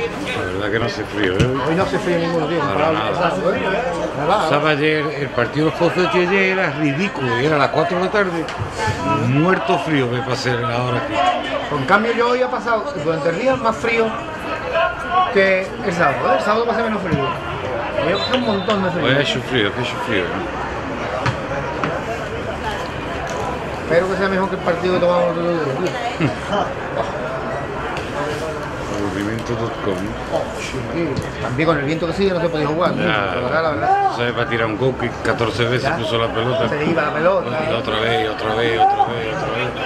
La verdad que no hace frío, ¿eh? Hoy no hace frío ninguno, tío. Para nada. ¿Sabes? Ayer, el partido de fútbol que ayer era ridículo, era a las 4 de la tarde. Muerto frío me pasé ahora aquí. Con cambio yo hoy ha pasado durante el día más frío que el sábado, ¿eh? El sábado pasé menos frío. Hoy ha pasado un montón de frío. Hoy ha hecho frío, que ha hecho frío, ¿no? Espero que sea mejor que el partido que tomamos el otro día, tío. Aburrimiento.com. También con el viento que sigue no se podía jugar, tío. Ya, La verdad. ¿sabes? Para tirar un gol que 14 veces Ya. puso la pelota. Se iba la pelota. Y otra vez, y otra vez, y otra vez, y otra vez.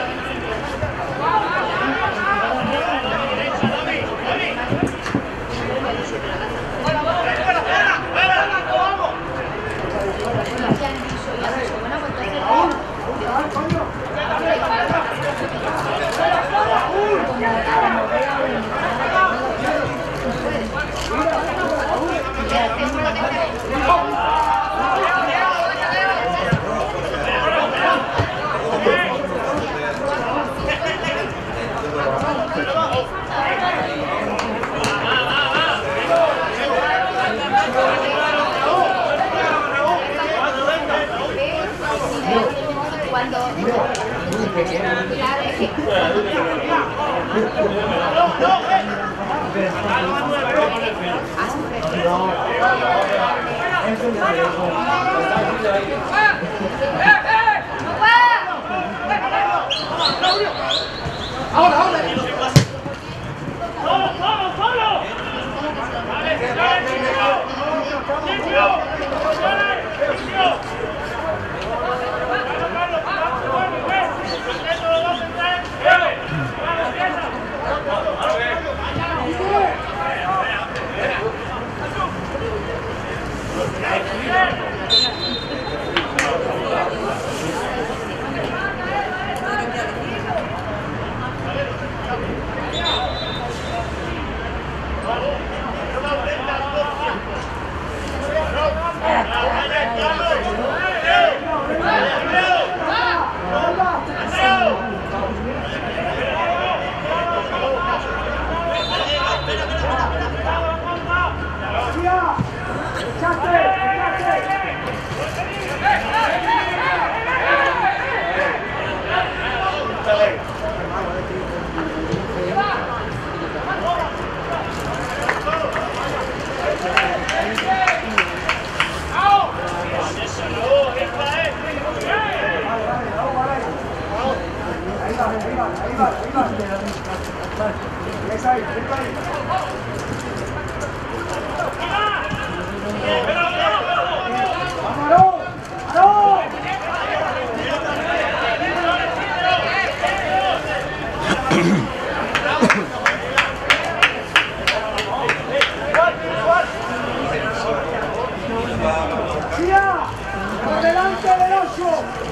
¡Por delante del 8!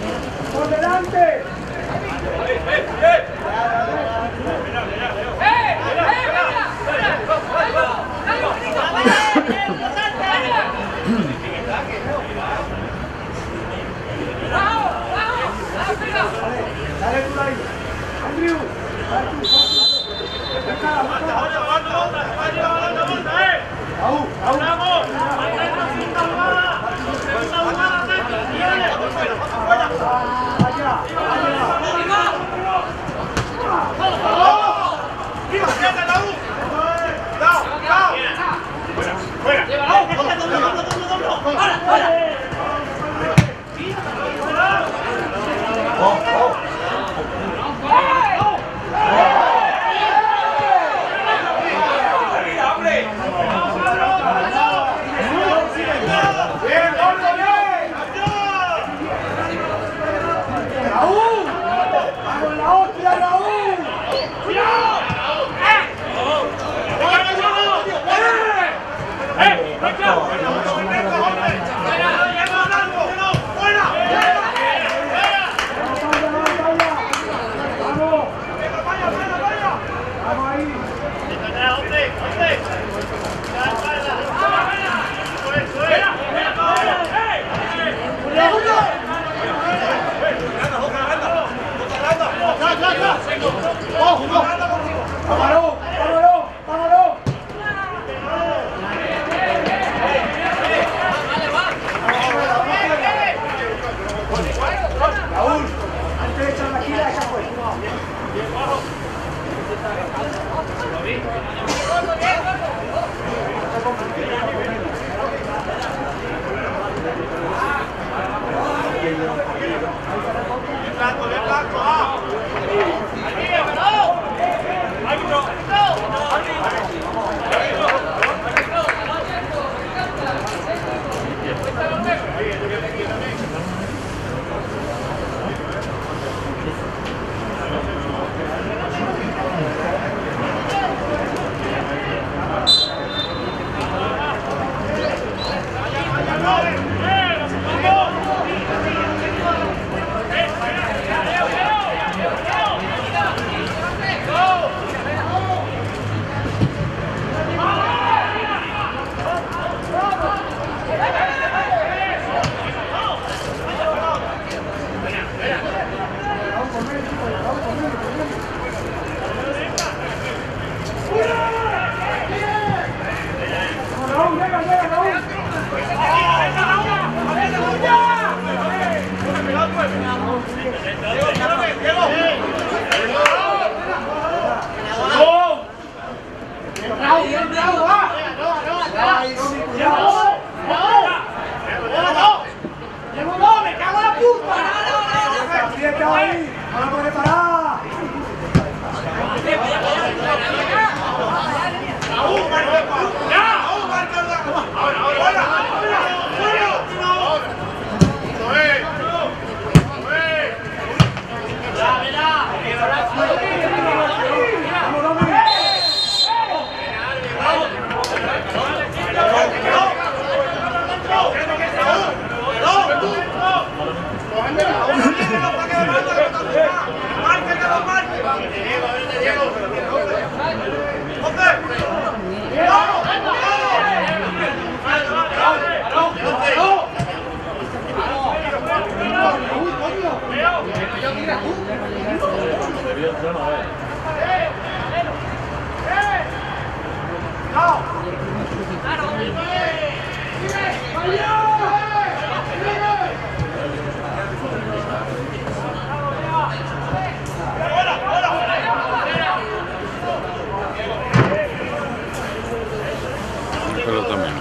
¡Por delante! Dale tú ahí. Andrew. ¡Oh! Pelota menos.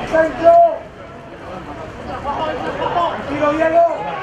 Centro. Tranquilo, Diego.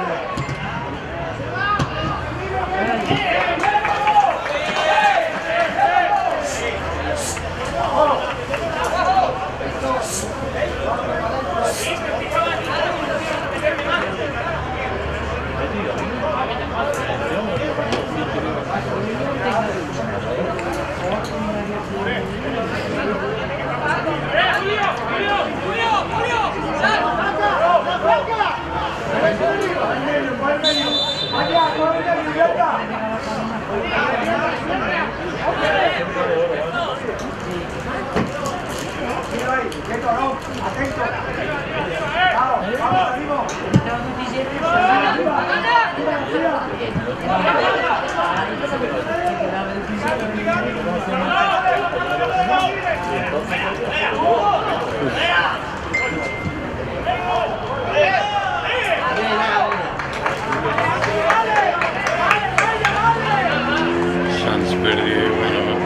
Chance perdido, bueno.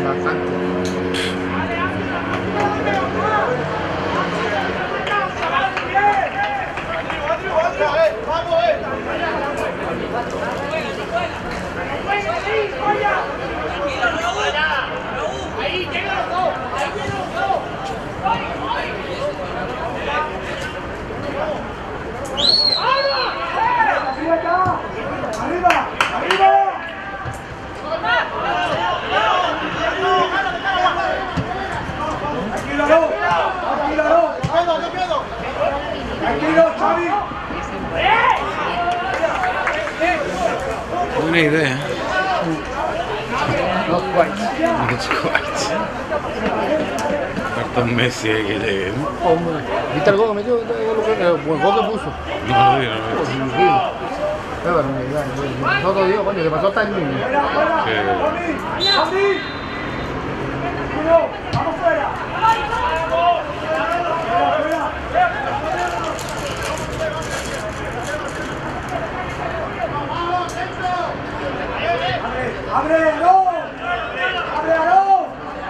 Buena idea. Not quite. Not quite. Falta un Messi ahí que llegue, ¿no? Hombre, ¿viste el gol que metió? El buen gol que puso. No lo vi, no lo vi. Qué barbaridad. Nosotros digo, coño, que pasó hasta el niño. Vamos fuera. ¡Abre, Aarón! ¡Abre, Aarón!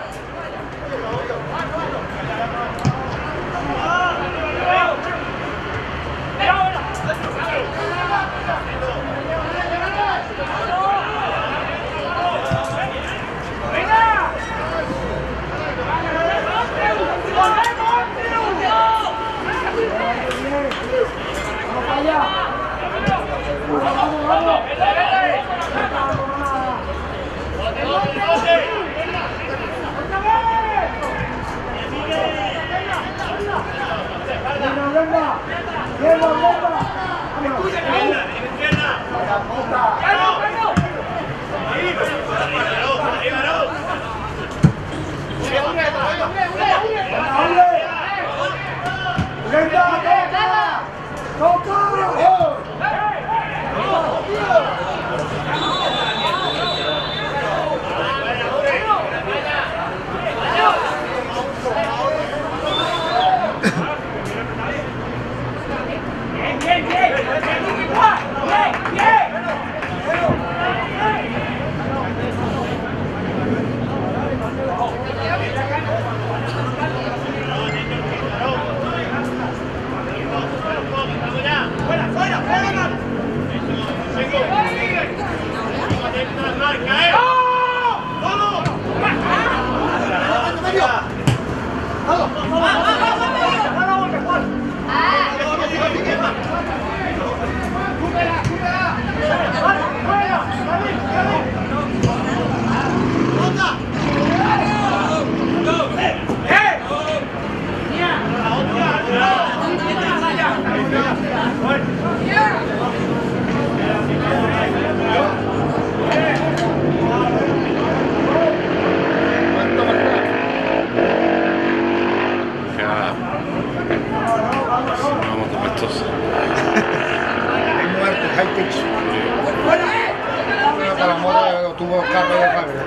Tuvo capa de fábrica.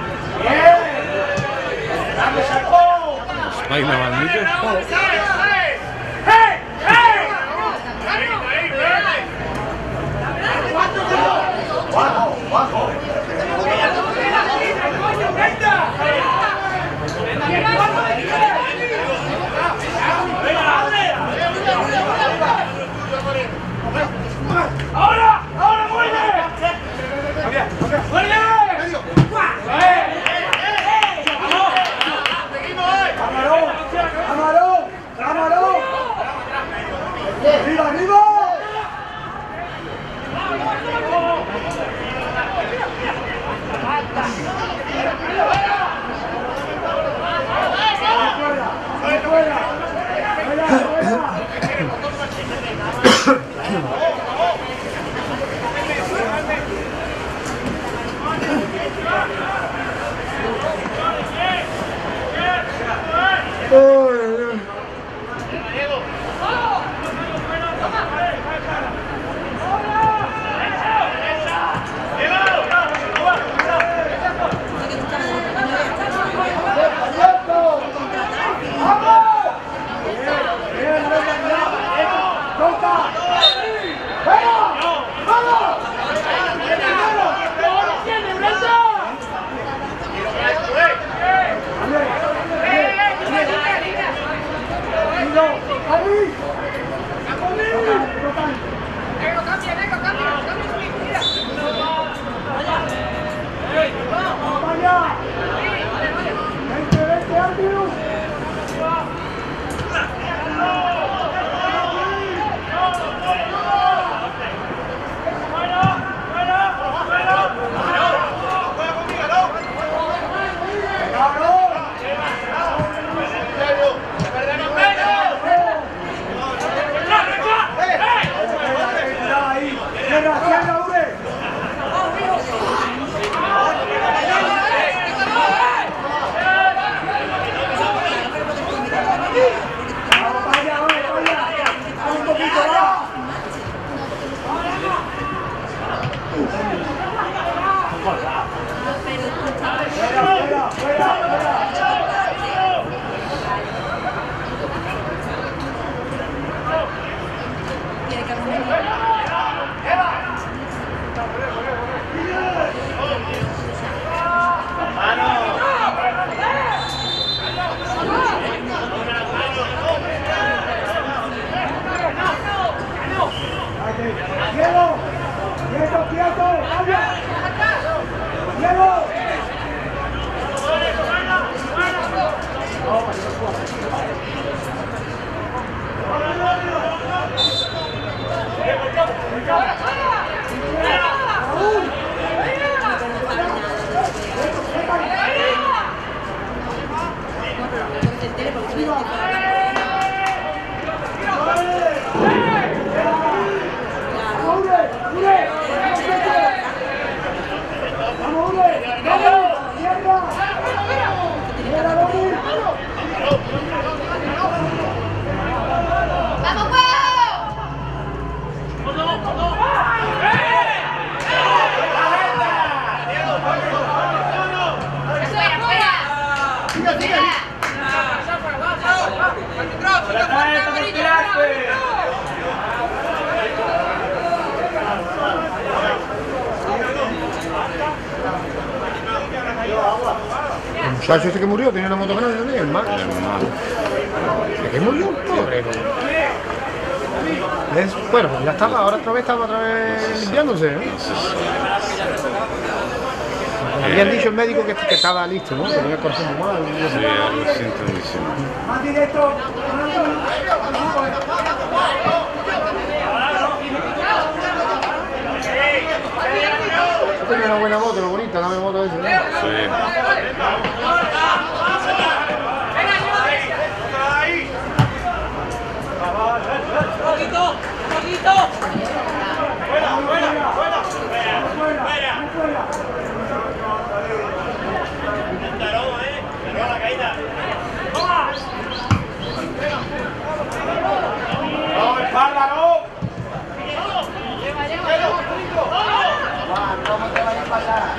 Baila bandita. ¡Ahora! ¡Ahora muere! ¡Muere! ¡Amaró! ¡Amaró! ¡Arriba, arriba! El muchacho ese que murió tenía una moto grande también, el hermano. ¿De qué murió? Pobre. Bueno, pues ya estaba, ahora estaba otra vez limpiándose, ¿no? Habían dicho el médico que estaba listo, ¿no? Que tenía el corazón muy mal. Sí, algo siento diciendo. Más directo. Tenía una buena moto, bonita, una buena moto esa, ¿no? Sí. ¡Poquito! ¡Poquito! ¡Fuera, fuera, fuera! ¡Fuera, fuera! la caída! ¡No, espalda, no! ¿Cómo te vaya a pasar?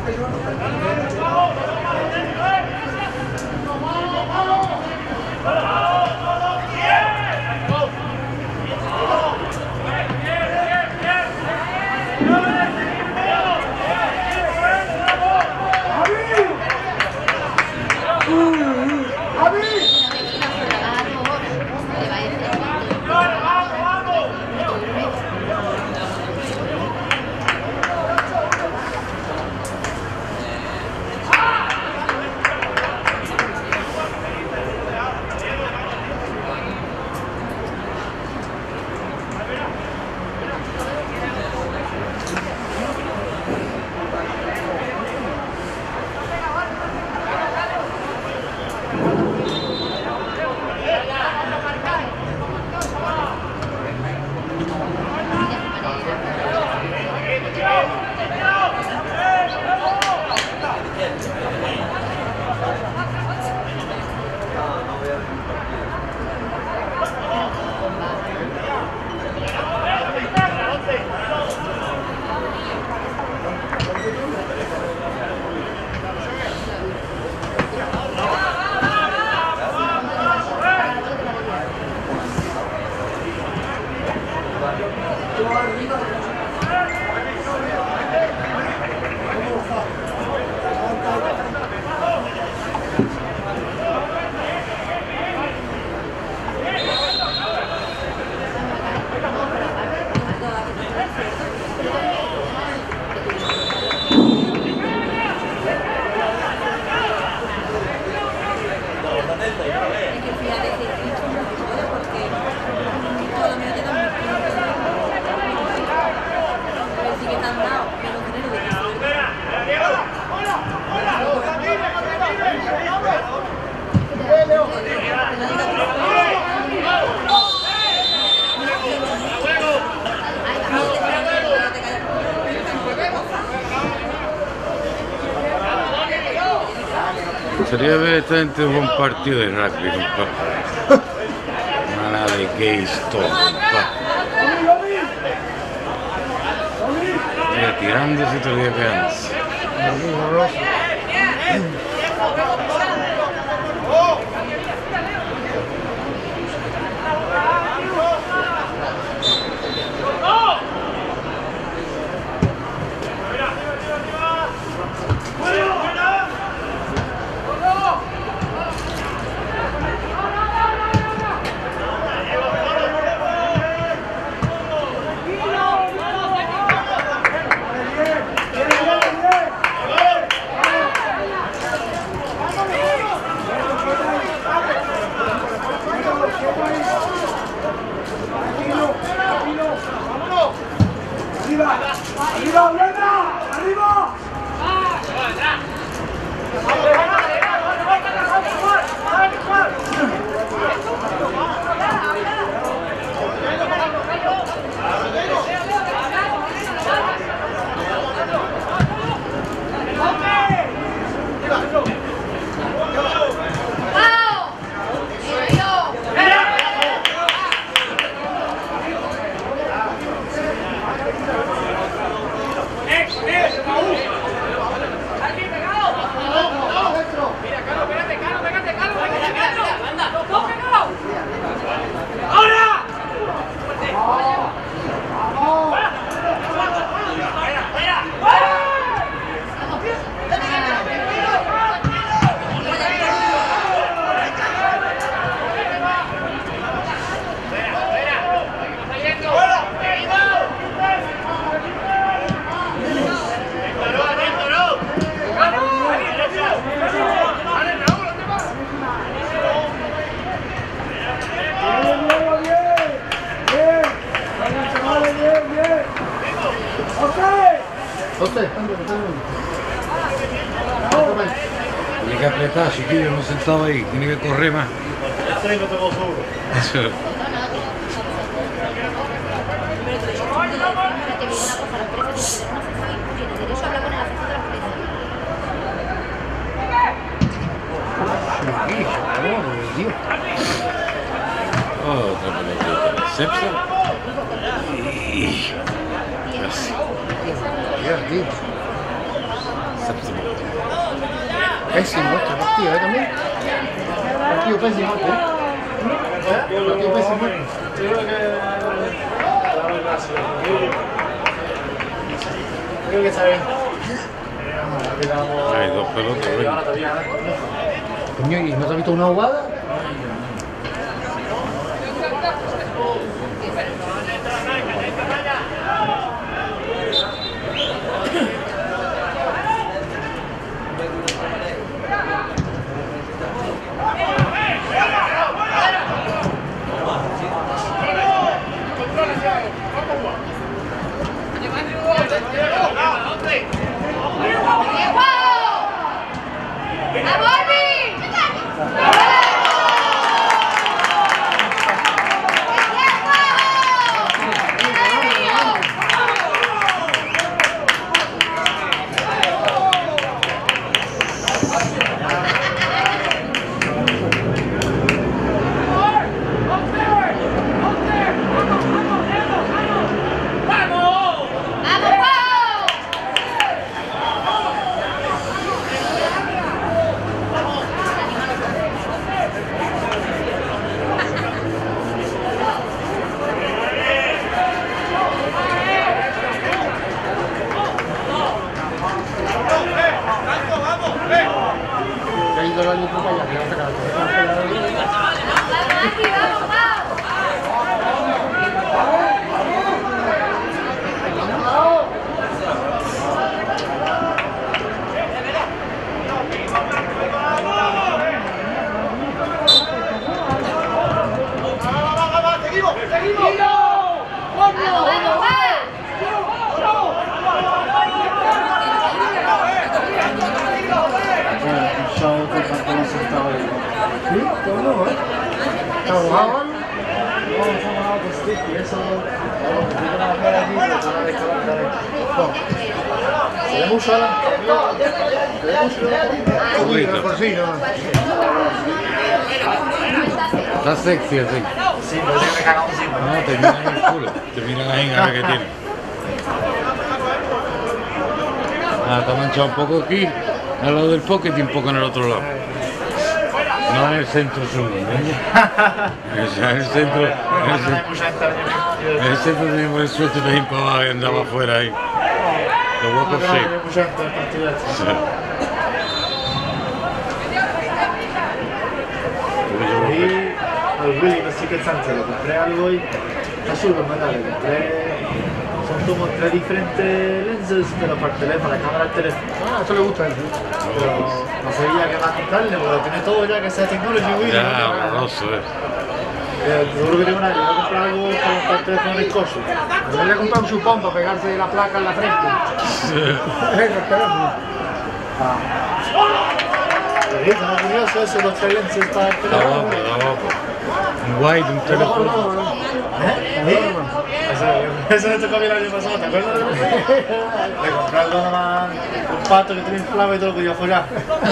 Sería verdaderamente un buen partido de rugby, compadre. Una de gays todo, compadre. Mira, tirándose y todavía pegándose. ¡Arriba, Brenda! ¡Arriba! Tiene que apretar, chiquillo, no sentado ahí, tiene que correr más. Eso. Otra pelotita. ¿Sepsa? Casi. Ya, tío. Sepsa. Pésimo este partido, también. Partido pésimo este. Partido pésimo este. Yo creo que... Creo que está bien. Hay dos pelotas, ¿ves? Coño, ¿y no te has visto una jugada? Está sexy así. Sí, parece que me cagamos encima. No, te miran el culo. Te miran la jinga que tiene. Ah, está manchado un poco aquí, al lado del pocket y un poco en el otro lado. No en el centro sur, en el centro. En el centro teníamos el suerte de ir para abajo y andaba afuera ahí. Lo guapo sí. Al Willy non si scherzante, lo compré algo y casi per Natale, son como 3 diferentes lenses, pero para el teléfono, la cámara del teléfono. Ah, eso le gusta a él. Pero no sabía qué más comprarle, porque lo tiene todo ya que sea Technology Willy. Ya, horroroso, Seguro que tengo una, yo voy a comprar algo para el teléfono del coche. Yo le compré un chupón para pegarse la placa en la frente. Es muy curioso eso, los 3 lenses para el Está teléfono. guapo, está guapo. Un wide, un teléfono. Eso me tocó a mí el año pasado, ¿te acuerdas? Le compré algo nomás, un pato que tiene inflado y todo lo podía follar.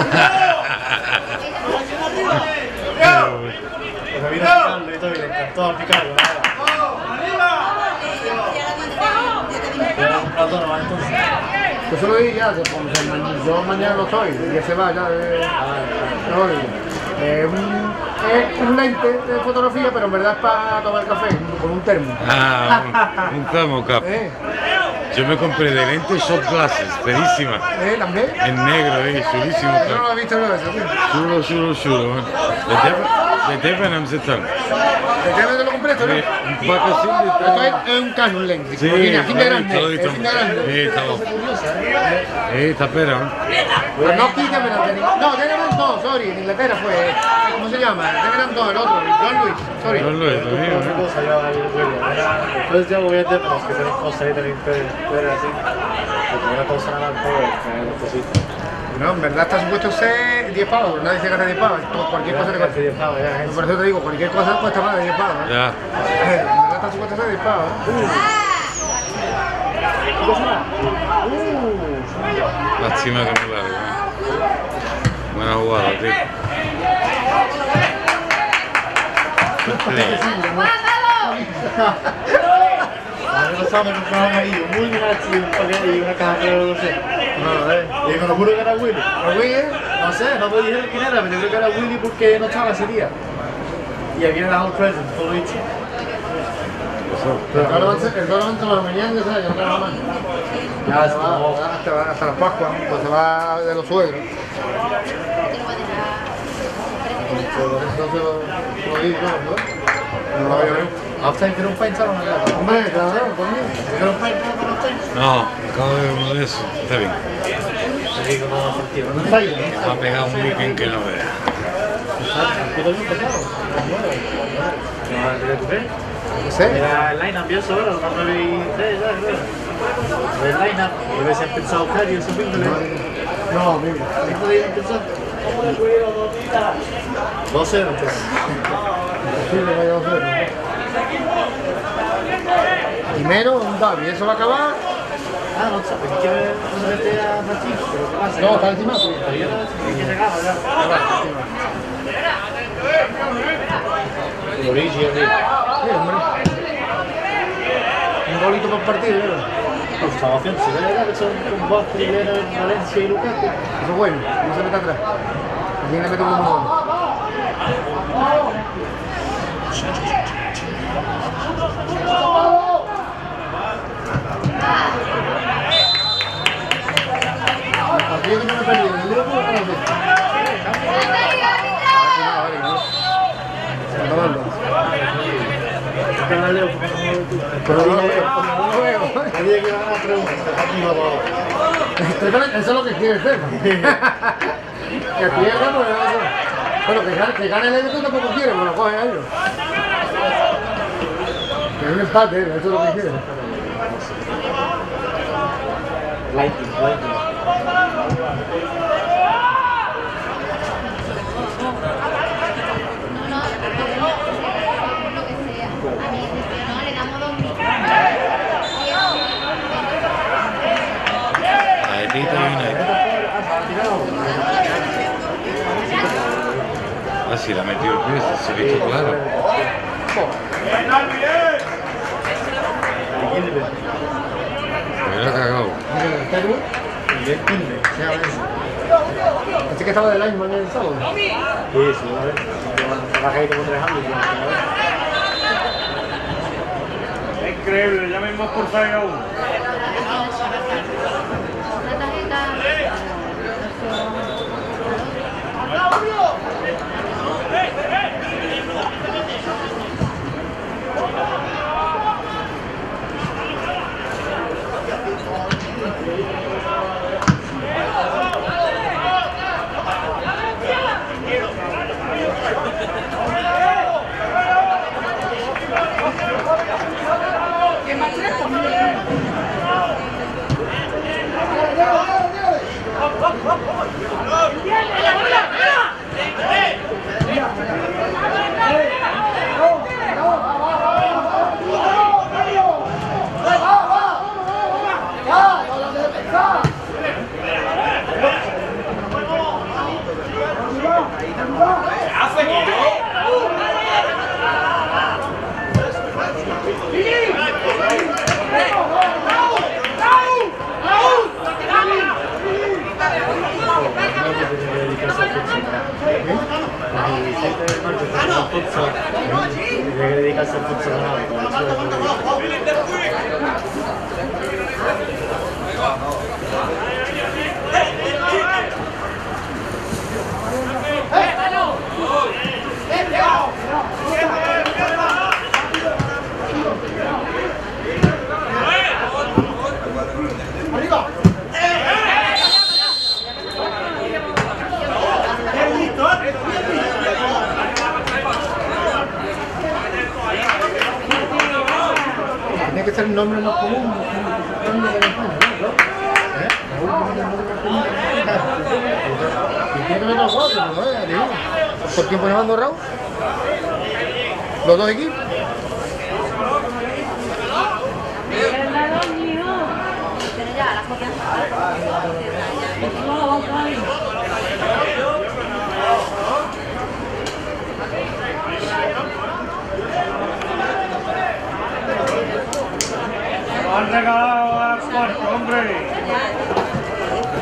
Me vino a picarlo y todo, y le encantó al picarlo. Entonces. Yo se lo dije ya, yo mañana no estoy, ya se va ya de hoy. Es un lente de fotografía, pero en verdad es para tomar café, con un termo. Ah, un thermocap. Yo me compré de lente shot glasses, pedísima. ¿También? En negro, chulísimo. Yo no lo he visto nada de eso. Chulo, man. De Debenhams están. ¿De qué te lo compré esto, no? Un pack así de Esto es un Canon lente, Sí, tiene así de grande, lo he visto. es así de grande. Está guapo. Está pera, ¿no? Pues no quítame la técnica. No, Debenhams no, sorry, en Inglaterra fue. ¿Cómo se llama? Debenhams no, el otro, John Lewis, sorry. No lo es, lo mío, Otra ¿no? cosa yo al Willy. Entonces ya voy a Debenhams, que tienen cosas ahí también fuera así. Porque una cosa nada más pobre, que es cositas. No, en verdad está supuesto ser 10 pavos, nadie se gasta 10 pavos, cualquier cosa te cuesta. 10 pavos, ya, Por eso te digo, cualquier cosa cuesta más de 10 pavos. Ya. En verdad está supuesto ser 10 pavos. Lástima que me largo, Buena jugada, tío. El año pasado me compraron ahí un Multimax y un paquete y una caja de no sé. Y Y me lo juro que era Willy. ¿A Willy? No sé, no me dijeron quién era, pero yo creo que era Willy porque no estaba ese día. Y aquí en la Hall Present, todo dicho. El dólar entra la mañana, ya sabes, ya no trabaja más. Ya, Se va hasta las Pascuas, pues se va de los suegros. Entonces lo digo, ¿no? No lo veo yo. ¿Hasta que un país o no? Hombre, claro, conmigo. ¿Que un país no? No, acabo de ver uno de esos. Está bien. Sí, como sentido. No está ahí, Me va a pegar un weekend que no vea. ¿Qué tal empezado? No sé. Era el line-up, yo eso ahora, no me vi ya, creo. El line-up, a ver si han pensado Cari o su píndole. No, mira. ¿Esto de pensar? 2-0, entonces. Imposible que haya 2-0. Y menos un Davi, ¿eso va a acabar? Ah, no sé, es que me mete a Francisco, pero ¿qué pasa? No, está encima. Sí, Es que se acaba ya. El origen, hombre. Un golito por partido, ¿verdad? pues estaba haciendo, si ve que son con Boston, Valencia y Lukaku. Eso es bueno, no se mete atrás. Aquí le meto como gol. El partido que no me perdí, el grupo o no pero no lo veo. Nadie que gana preguntas. Eso es lo que quiere ser. Que pierda, pues bueno, que gane el Everton tampoco quiere, pues lo cogen a ellos. Que es un empate, eso es lo que quiere. Lightning. Atleta United. Ah, si la metió el pie, se ha visto claro. Me la ha cagado. Así que estaba del año mañana el sábado. Sí, a ver. Va a caer como 3 años. Es increíble, ya mismo expulsáis a uno. Tiene que dedicarse al futsal Tiene que ser el nombre más común. Y tiene que meter los cuatro, ¿no? ¿Por tiempo llevando Raúl? ¿Los dos equipos? Lo han regalado al cuarto, hombre.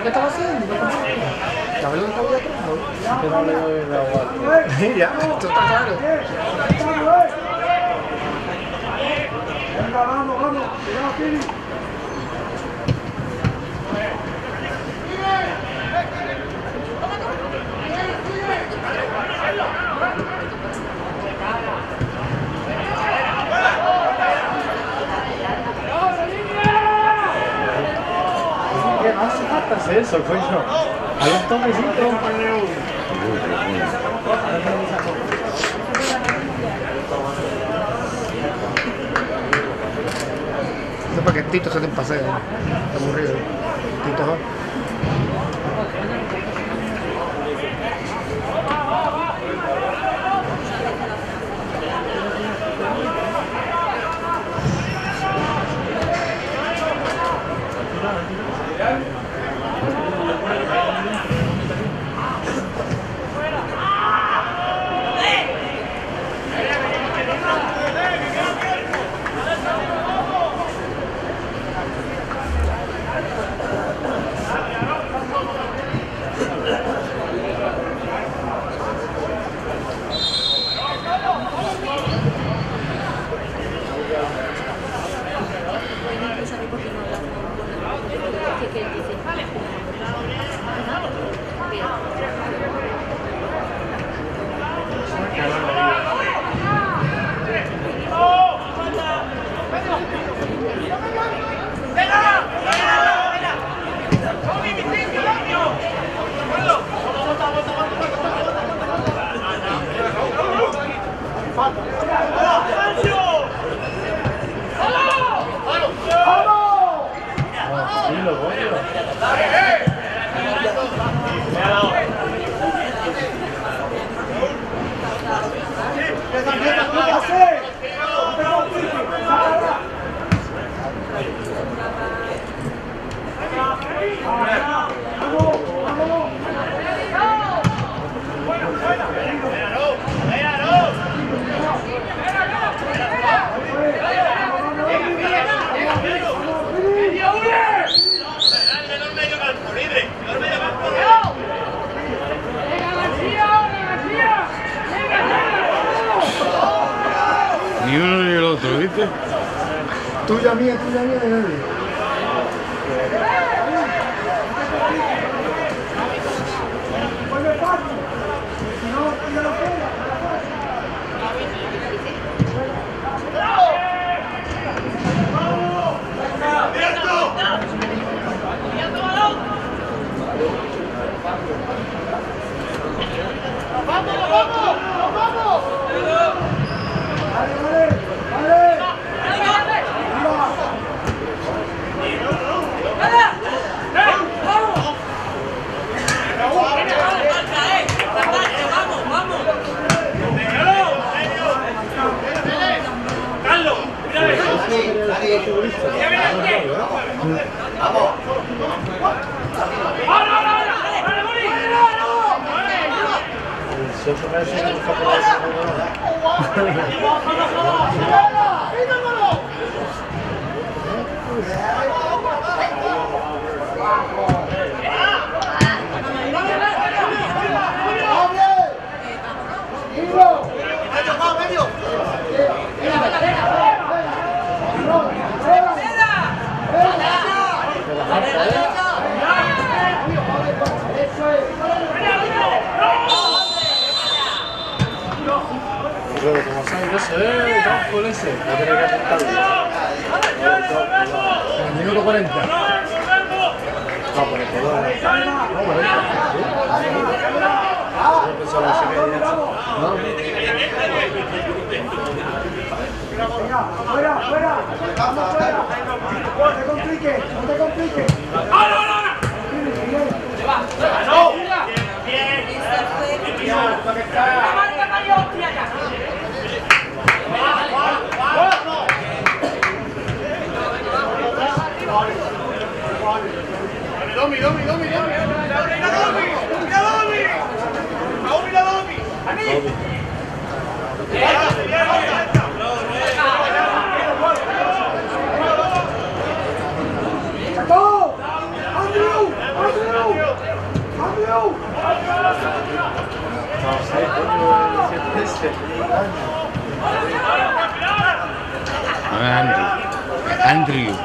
qué estaba haciendo? ¿Sabes lo que estaba haciendo? Que no le doy la guardia. Ya, esto está claro. Venga, vamos, vamos. Cuidado, Kiri. ¿Qué no hace falta hacer eso, coño? Hay un toquecito. Eso es para que Tito se te pase. Está aburrido. Tito, ¿no? Ni uno ni el otro, ¿viste? Tuya mía, de nadie. Ponle fácil. Si no, tira la pena. Pero como sabes, eso es campo ese, no tiene que apuntarlo. En el minuto 40. No, por el color. Yo pensaba que se quería ¿No? Venga, fuera, fuera. Vamos fuera. No te compliques, no te compliques. ¡Andrew! ¡Andrew! Andrew.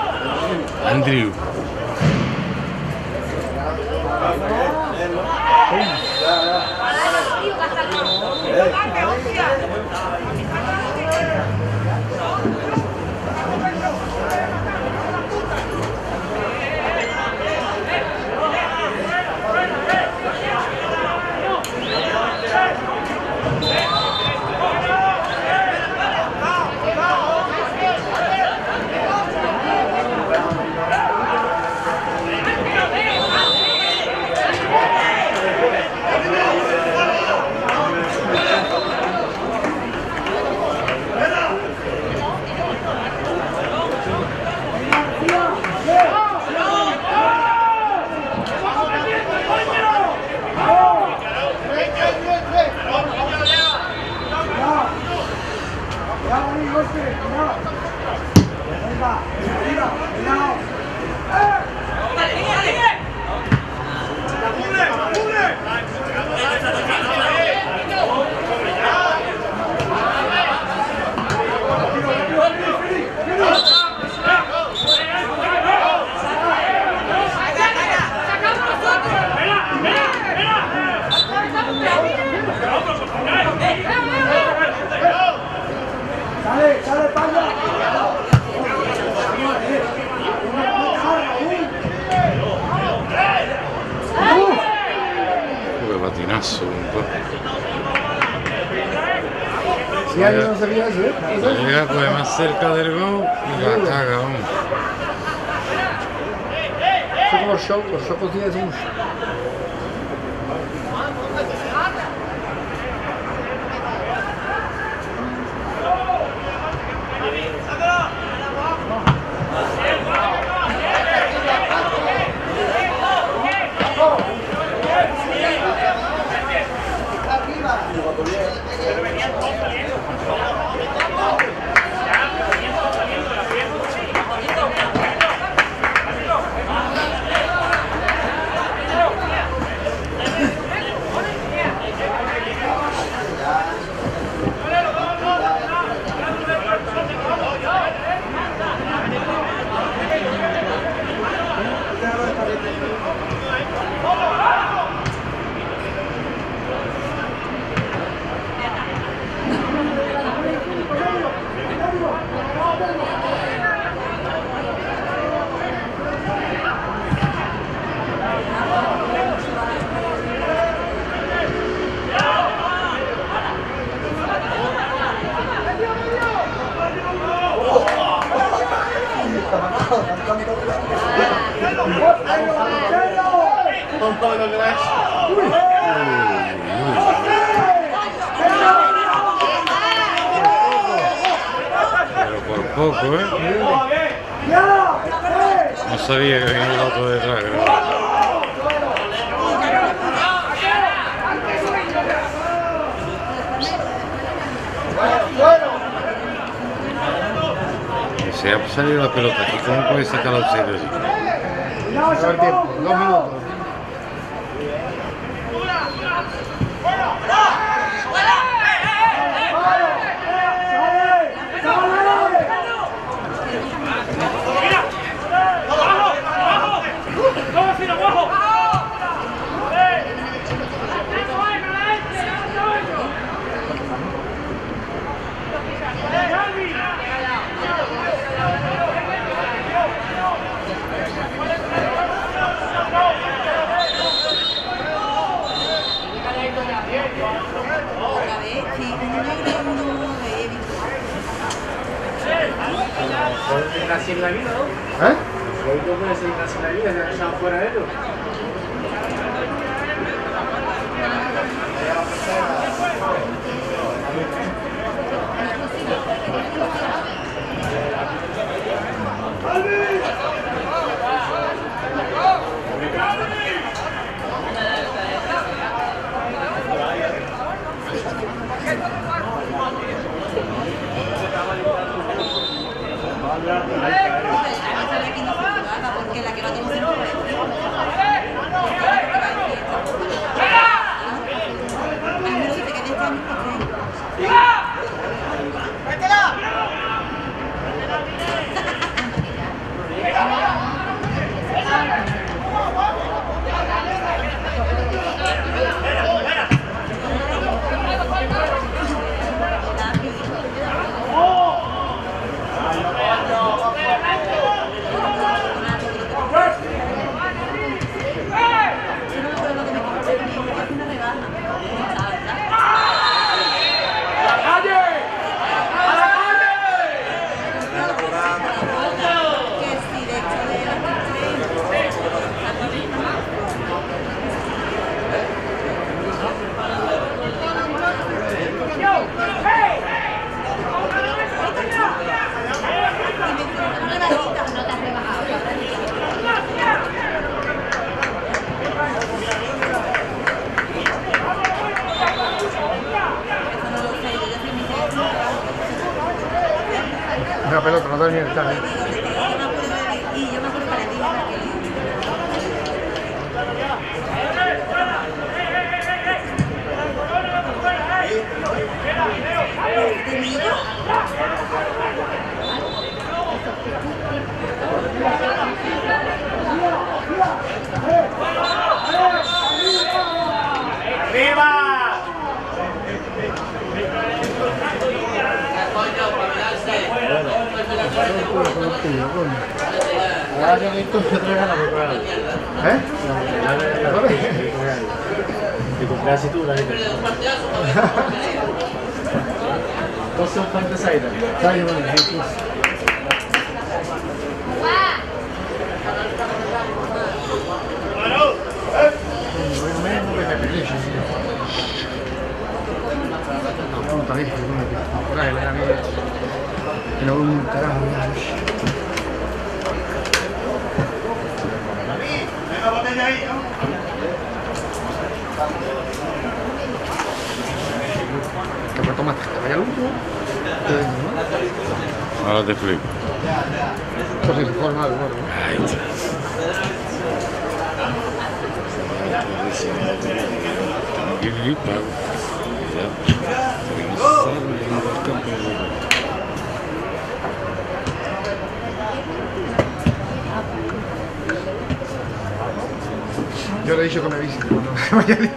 Patinazo un po'. Si alguien no sabía eso, ¿eh? Llega pues más cerca del gol y la caga, vamos. Son como los shocos días son. Pero por poco, ¿eh? No sabía que venía el otro detrás, creo. Que se ha salido la pelota aquí, ¿cómo puede sacar al centro así? A ver, tiempo, 2 minutos. Nací en la vida, ¿no? ¿Eh? Hoy no puede ser nací en la vida, se han echado fuera de ellos. Porque la que no tengo siempre. Daniel está, ¿eh? Y yo me acuerdo que le dije a que... Ahora yo he visto otra gana por probar. ¿Eh? Te compré así tú, la neta. Entonces un pan de cider. Dai, bueno, sí. No, está bien, por ahí, que no un carajo. Que me tomaste, que vaya al último. Ahora te explico. Pues si se forma algo, bueno. Ahí está. Tengo que ir pago. Yo le he dicho que me visite cuando me vaya a ir.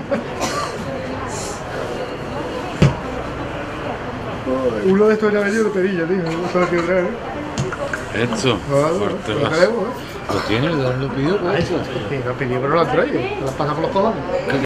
Uno de estos ya venido de perilla, tío. No sabes qué traer, ¿eh? Esto, fuerte lo vas. tenemos, ¿eh? Lo tiene, lo pidió, pues. Sí, lo pidió, pero no lo han traído. Se las pasa por los cojones.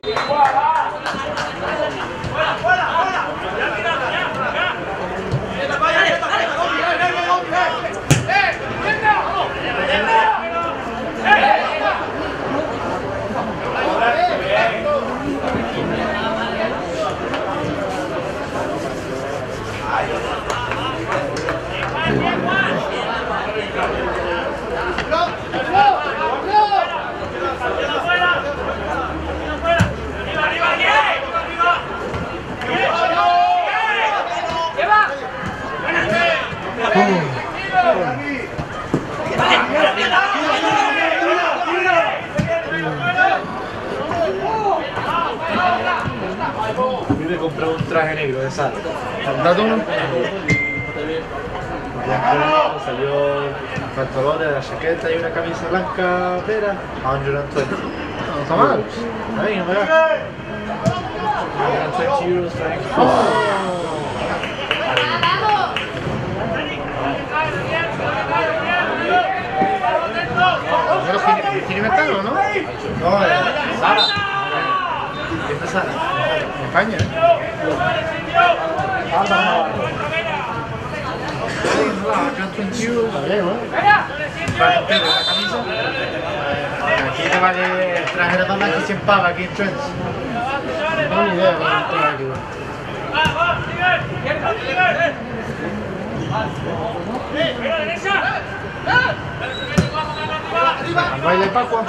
A mí me compré un traje negro de Zara. ¿Dato uno? Salió pantalones, la chaqueta y una camisa blanca pera a 120. No está mal. Ahí, no me da. 120 euros traje. ¿Pero tiene ventana o no? No, Zara. ¿Quién es Zara? En España, ¿eh? Está bien, ¿no? Aquí te vale el traje de dama que 100 pavos aquí en Trends. No tengo ni idea de cuánto es aquí. ¿Al baile de Pascua?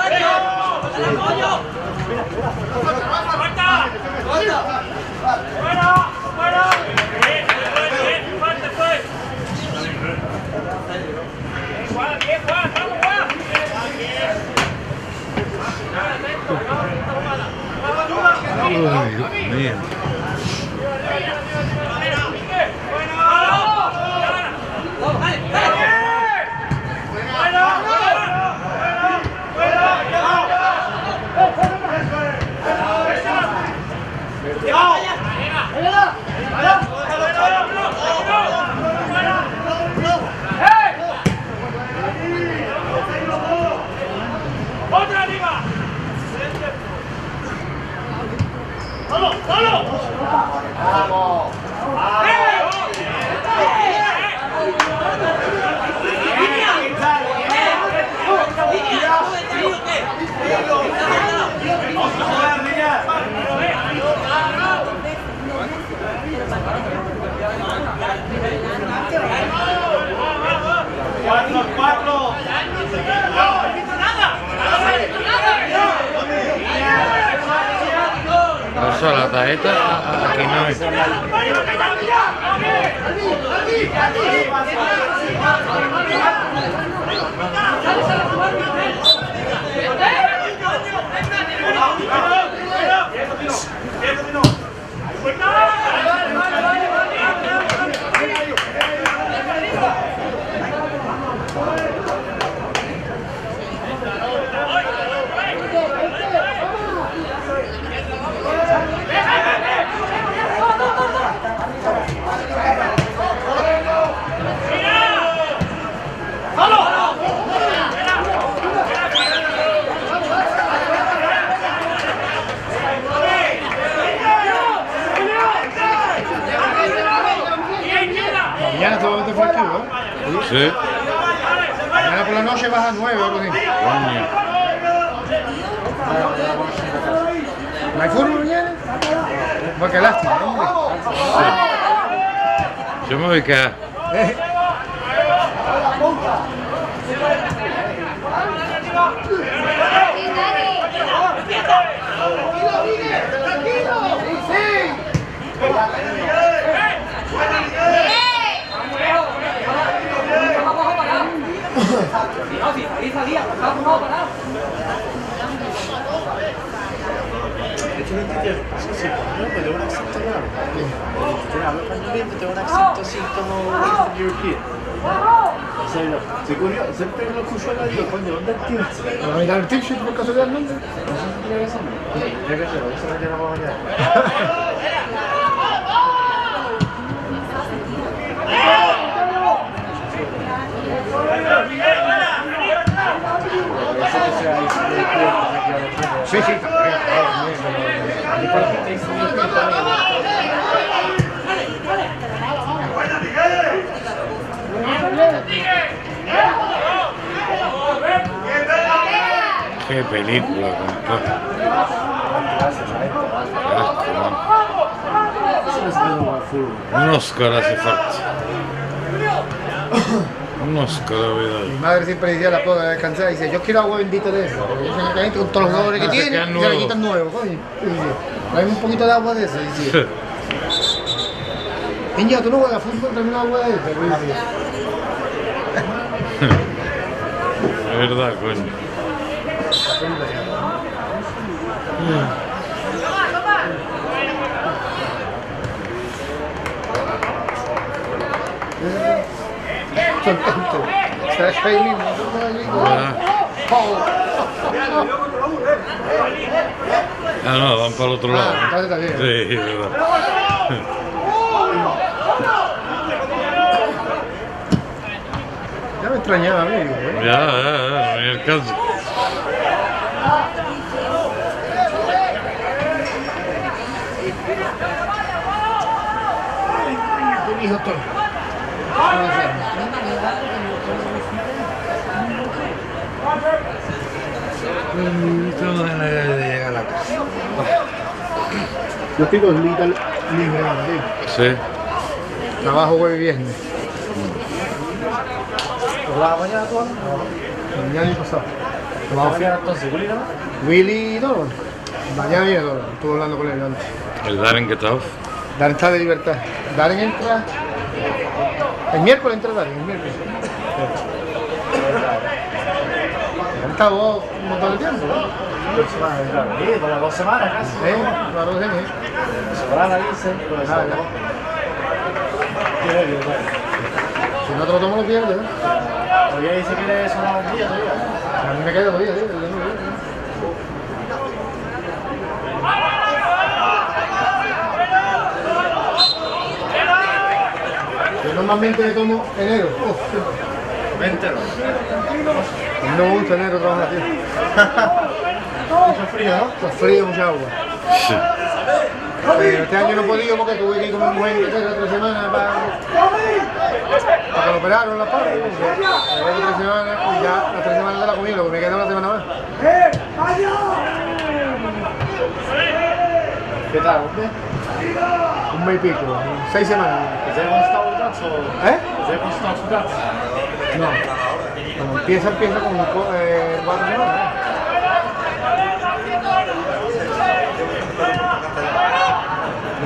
Ay, Dios mío. ¡Solo! ¡Solo! eso, la tarjeta aquí no es. Mañana te va a meter fresquito, ¿eh? Sí. Mañana por la noche baja 9 o algo así. Coño. ¿No hay fútbol mañana? Pues qué lástima, hombre. Yo me voy a quedar. Tengo un acento raro. Hablo español bien, tengo un acento así como Eastern European. En serio, soy curioso, siempre que lo escucho hablar digo, coño, ¿dónde es tío? ¿Me va a mirar el t-shirt por casualidad el nombre? No sé si tiene que ser. Tiene que ser, eso me tiene para mañana. Sí, sí, también. Qué película, compadre. Un Oscar hace falta. Un Oscar, la verdad. Mi madre siempre decía la pobre descansar y dice, yo quiero agua bendita de eso. Porque dicen que hay gente con todos los dolores que Se tiene, quedan y se le nuevos. quitan nuevos, coño. Y dice, hay un poquito de agua de eso. Y dice, niña, tú no juegas fútbol, tráeme una agua de eso. Es verdad, coño. Son tontos. ¿Sabes ahí mismo? Ah, no, van para el otro lado. Ah, entonces está bien. Sí, es verdad. Ya me extrañaba, amigo. Ya, no hay el caso. Un hijo tonto. Tengo ganas de llegar a la casa. Yo estoy 2 días libre, Madrid. Sí. Trabajo jueves y viernes. ¿Vas mañana tú? Mañana y pasado. ¿Vas Trabajo mañana entonces, Willy, no? Willy y Donovan. Mañana viene Donovan. Estuve hablando con él antes. El Darren que está off. Darren está de libertad. Darren entra. El miércoles entra Darren, el miércoles. Han estado un montón de tiempo, ¿no? Sí, para 2 semanas casi. Claro que sí. Sobrana dice, pero eso Ah, no. Qué bien, bueno. Si no te lo tomo, lo pierdes, ¿no? Todavía dice que le sonar un día todavía. A mí me queda 2 días, ¿sí? Yo normalmente me tomo enero. Véntelo. No me gusta enero trabajar, tío. Mucho frío, ¿no? Está frío, mucha agua. Sí. Pero este año no he podido porque tuve que ir con mi mujer en Inglaterra 3 semanas para que lo operaron la parte. Llegué 3 semanas y ya las 3 semanas de la comida, lo que me queda una semana más. ¿Qué tal, hombre? Un mes y pico, 6 semanas. ¿Te has gustado el gato? ¿Eh? ¿Te has gustado su gato? No. Cuando empieza con 4 semanas.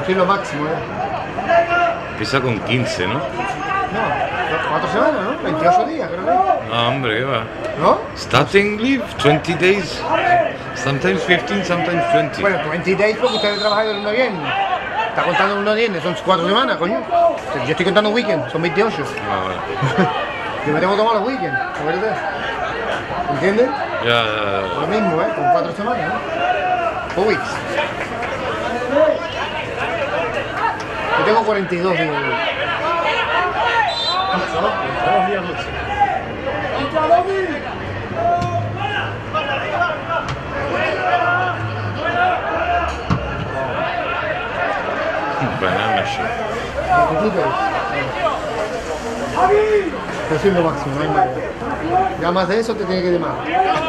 Estoy lo máximo, Empieza con 15, ¿no? No, 4 semanas, ¿no? 28 días, creo que. No, hombre, ¿qué va? ¿No? Starting leave, 20 days. Sometimes 15, sometimes 20. Bueno, 20 days porque ustedes trabajan de lunes a viernes. Está contando lunes a viernes, son 4 semanas, coño. Yo estoy contando weekend, son 28. Ah, vale. Yo me tengo que tomar los weekends, ¿verdad? ¿Entiendes? Ya. Lo mismo, con 4 semanas, ¿no? 4 weeks. Yo tengo 42 días. Banana shake. Pero soy lo máximo, no hay más. Ya más de eso te tiene que ir más.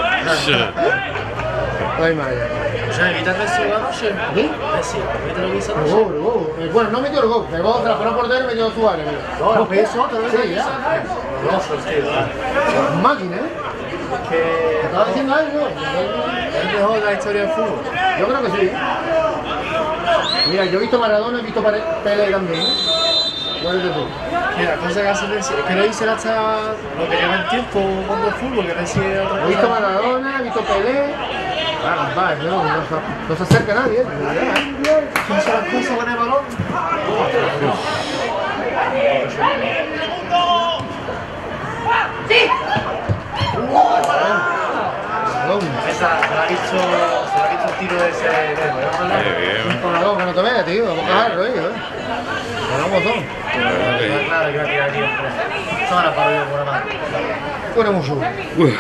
No hay más ya. ¿Ya evitaste eso anoche? ¿Sí? Sí, ¿viste lo que hizo anoche? Bueno, no metió el gol. Pegó otra, pero portero metió Suárez. No, eso otra vez. Sí, ya. Es máquina, ¿eh? Que ¿Estaba diciendo algo? es mejor la historia del fútbol. Yo creo que sí. Mira, yo he visto Maradona, he visto Pelé también. ¿Cuál es de tú? Mira, cosa que hace Messi, es que no hice hasta lo que lleva el tiempo jugando al fútbol, que Messi es otra He visto cosa. Maradona, he visto Pelé. Ah, compadre, no se acerca nadie, ¿eh? ¿Cómo son las cosas con el balón? Esa, se la ha visto el tiro de ese dedo, ¿eh? Un paradón que no te veas, tío, vamos a cajarlo, ¿eh? Vamos son. Claro, que va a tirar aquí. Son las parodias por la mano. Fuera mucho. Uy.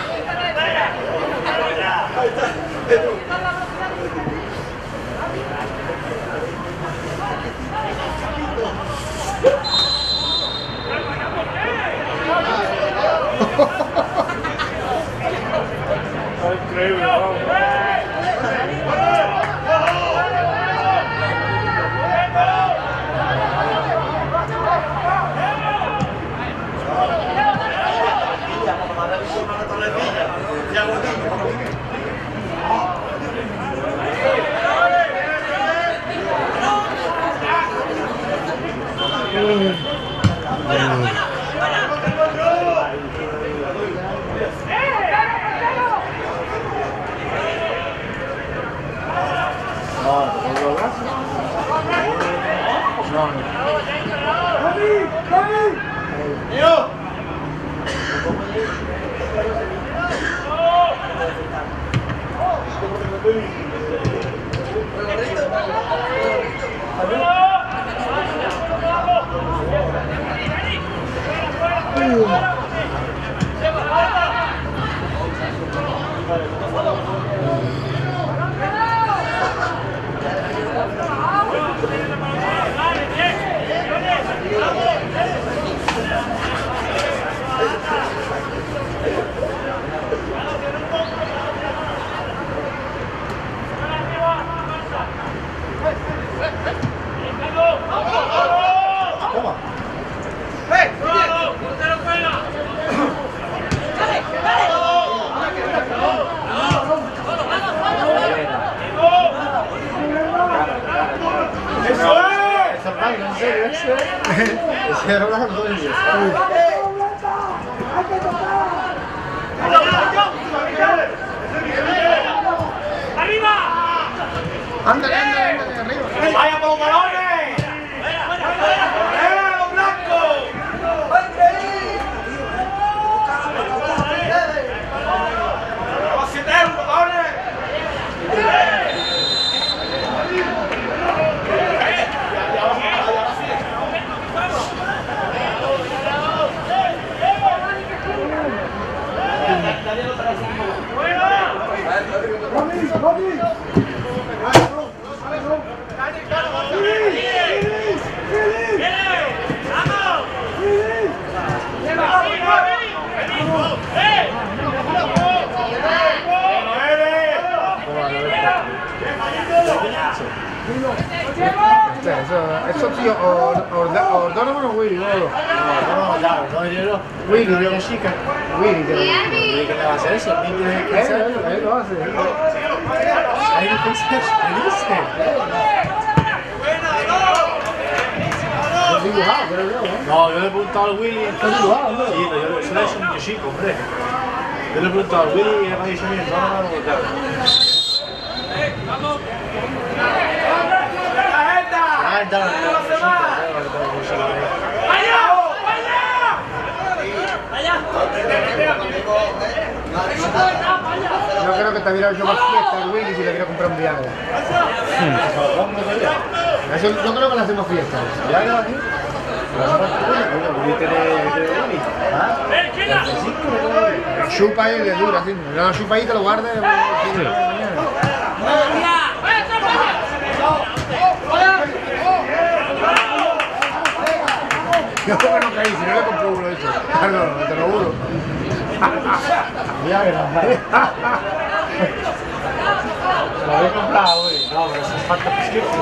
Ese era Ronaldo. Ándale, arriba. ¡Vaya por los balones! ¡Los blancos! ¡Los 7 euros, balones! Eso tío, Ordónomo o Willy, no. Willy, no la chica. Willy, ¿Qué te va a hacer eso? él lo hace. Ahí no pensé, ¿qué dice? Está dibujado, creo yo, ¿eh? No, yo le he preguntado al Willy. Está dibujado, hombre. Sí, pero yo eso le he hecho un niño chico, hombre. Yo le he preguntado al Willy y me ha dicho a mí, no, claro. ¡Vamos! Ah, dale, Yo creo que te hubiera hecho más fiesta el Willy si le hubiera comprado un Viagra. Eso, yo creo que le hacemos fiesta. ¿Ya no aquí? Willy tiene Willy. ¿Ah? Chupa y le dura, así. Le da una chupa y te lo guarda y mañana. Yo creo que no caí, si no le compro uno de esos. Carlos, te lo juro. Viagra. Lo había comprado, güey. No, pero eso es falta prescripción.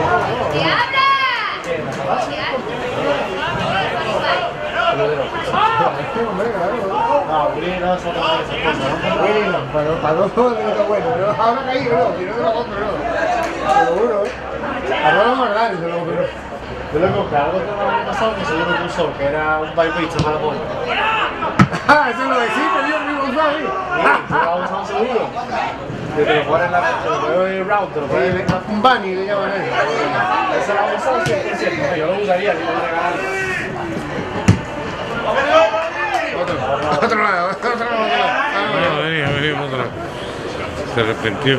Hombre, claro. No, Willy no es otra de esas cosas. Willy no, para dos de lo que bueno. Pero ahora caí, no, si no te lo compro, no. Te lo juro, ahora lo guardar, se lo compro. Yo le compré algo que me había pasado que se yo lo usó, que era un barbito para la bola. Ah, eso lo decís, yo el mismo uso ahí. Sí, lo vamos a un seguro. Que te lo pones en la te lo pones en el round, te lo pones en la... Un bunny le llaman eso. Esa la he usado 100%, yo lo usaría si me lo regalan. Otro lado. No, venía otra. Se arrepintió.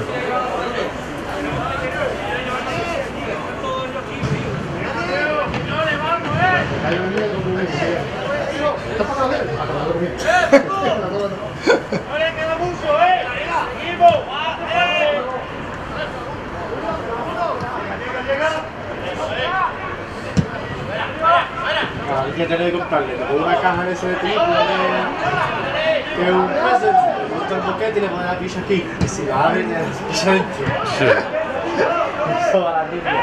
Hay un niño con un niño. ¿Está para ver? Ah, Hay que tener que comprarle, te pongo una caja de ese de película que es un present, le gusta el boquete y le pone la picha aquí. Y si la abre, tiene la picha dentro. Sí. Eso va a la Biblia.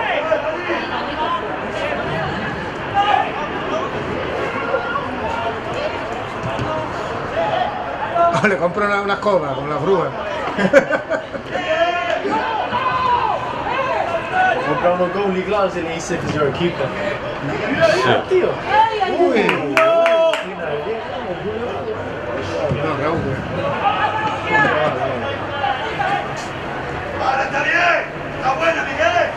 O le compro una escoba con la bruja. Comprar unos Goalie Gloves y le dice que you're a keeper. Sí. Tío. Uy. No, Raúl. ¡Ahora está bien! ¡Está buena, Miguel!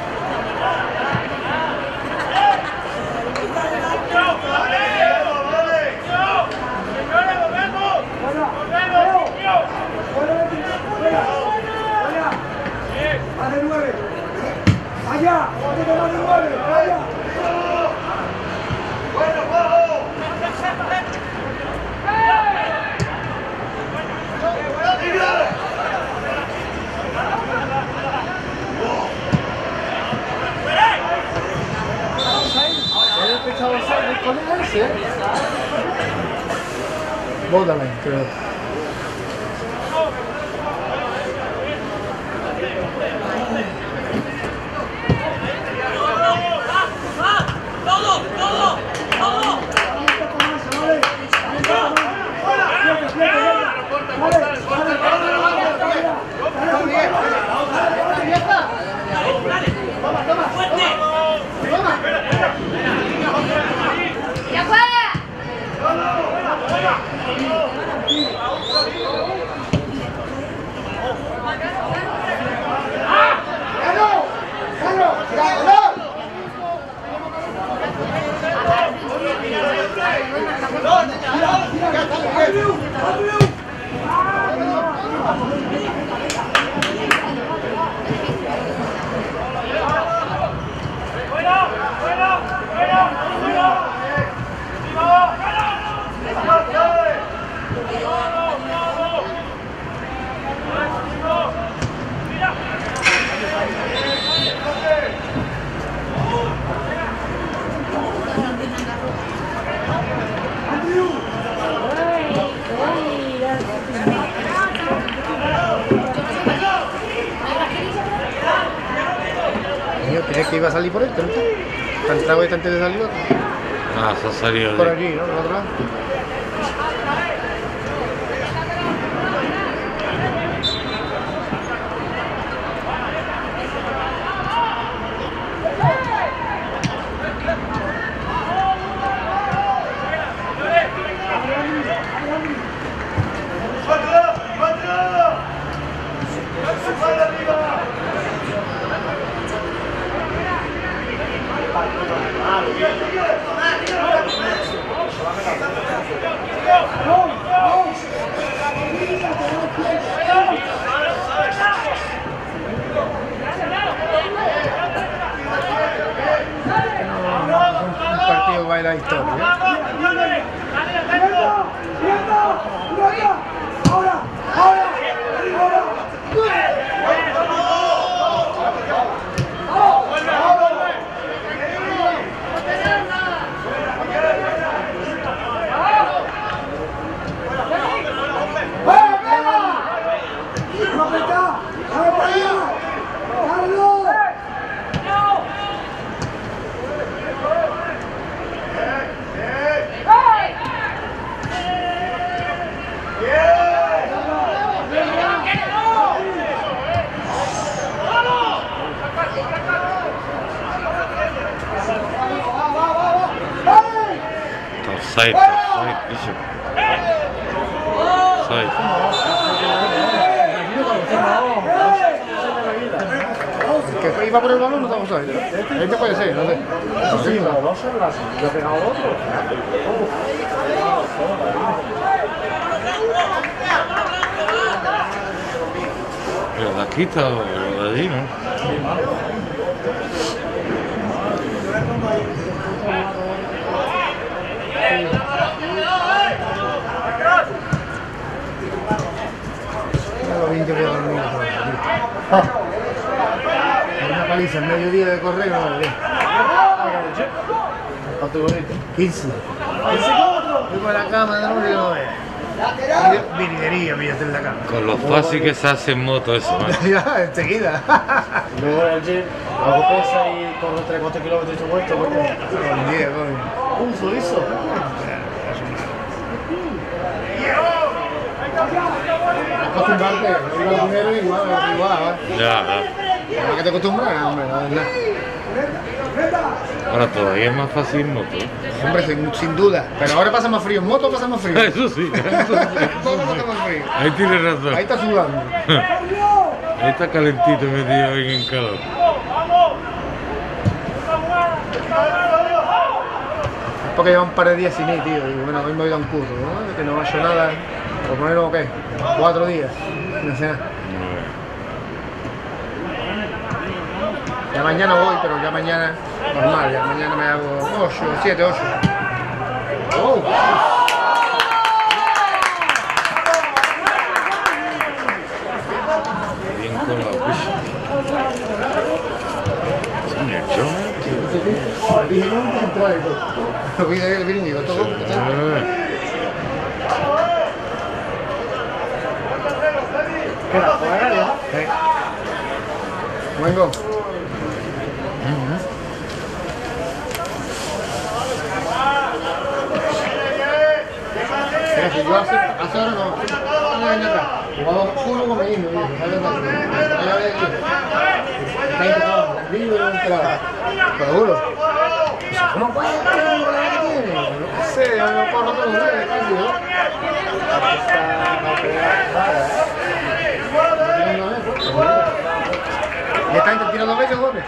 ¡Más de 9! ¡Allá! ¡Más de 9! ¡Allá! ¡Bueno, juego! ¿Has empezado a hacer con ese? Bótame, creo. ¡Ya juega! ¿Crees que iba a salir por esto? ¿Está entrado antes de salir otro? Ah, se ha salido Por de... aquí, ¿no? Por otro lado. la historia. Offside, Bishop. Offside. Que iba por el balón no estamos ahí. Este puede ser, no sé. Sí, la dos en la que ha pegado otro. Pero de aquí está lo de allí, ¿no? Lo bien que voy a dormir. Una paliza en mediodía de correo, no vale. ¿Cuánto bonito? 15. Fui por la cama de nuevo y no veo. Virguería, píllate en la cama. Con lo fácil que se hace en moto eso, ¿no? Ya, enseguida. Luego voy al gym, hago pesa y corro 3-4 kilómetros de vuelta. Un día, coño. Uso eso. Acostumbrarte, ir al primero igual, Ya. ¿A qué te acostumbras? Hombre, la verdad. Ahora todavía es más fácil en moto. Hombre, sin duda. Pero ahora pasa más frío. En moto pasa más frío. Eso sí, eso sí. Todo pasa más frío. Ahí tienes razón. Ahí está sudando. Ahí está calentito metido bien en calor. Porque llevan un par de días sin ir, tío. Y bueno, hoy me voy a un curso, ¿no? De que no vaya nada. Por ponerlo, ¿qué? 4 días. No sé nada. Ya mañana voy, pero ya mañana normal. Ya mañana me hago 8, 7, 8. ¡Oh! Bien colado, bicho. Señor John. Dije, no, no entrar y todo. Lo vi de el gringo, todo. Queda por la área. Vengo. Pero si yo hace ahora no. No hay nada. Jugaba uno con el mismo, está intentado, vivo y no entraba. Pero duro. ¿Cómo puede estar con la que tiene? No sé, yo no corro todos los días, casi, ¿no? ¿Y está intentando 2 veces, Gómez?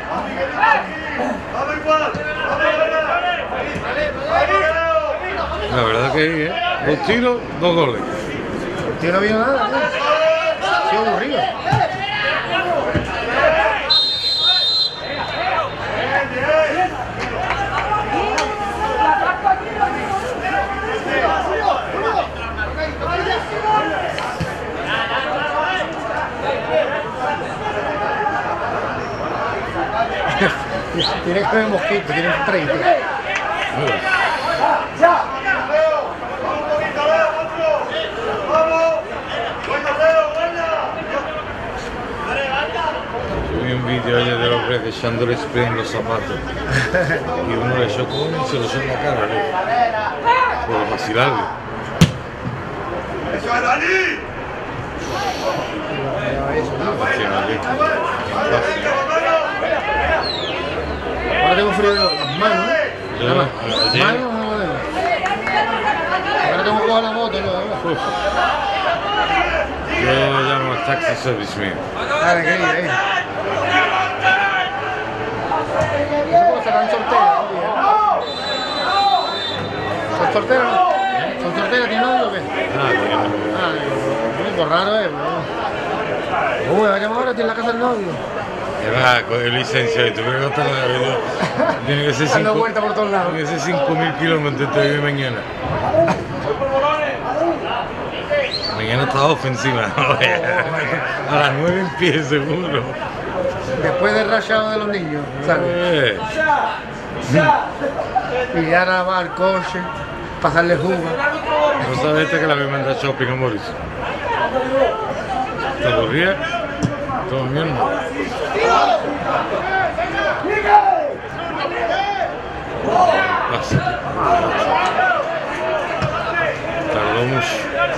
La verdad que ¿eh? 2 tiros, 2 goles. El tío no vio nada, tío. Ha sido aburrido. Tiene que ver mosquito, tiene 30. Subí un vídeo ayer del hombre echándole spray en los zapatos. Y uno le echó con y se lo echó en la cara, ¿no? Por vacilarle. ¡Eso es Dani! Ahora tengo frío de las manos, ¿eh? Nada más. ayer- Manos, no lo tengo. Ahora tengo que coger la moto, ¿no? Yo llamo al taxi service mío. Dale, que ir, ahí. Eso puede sacar sorteo, tío. ¿Son sorteros? ¿Son sorteros? ¿Tiene novio o qué? Ah, digo, raro, ¿eh? Uy, vayamos ahora, tiene la casa del novio. Que va, coger licencia y tú crees que hasta la vida tiene que ser Dando vueltas por todos lados. tiene que ser 5.000 kilómetros entre hoy y mañana. Mañana está ofensiva. A las 9 empieza seguro. Después del rayado de los niños, ¿sabes? Y ahora va al coche, pasarle jugo. ¿No sabes que la voy a mandar shopping a Morris? ¿Te aburría? Todo mierda. Pasa. Tardó mucho.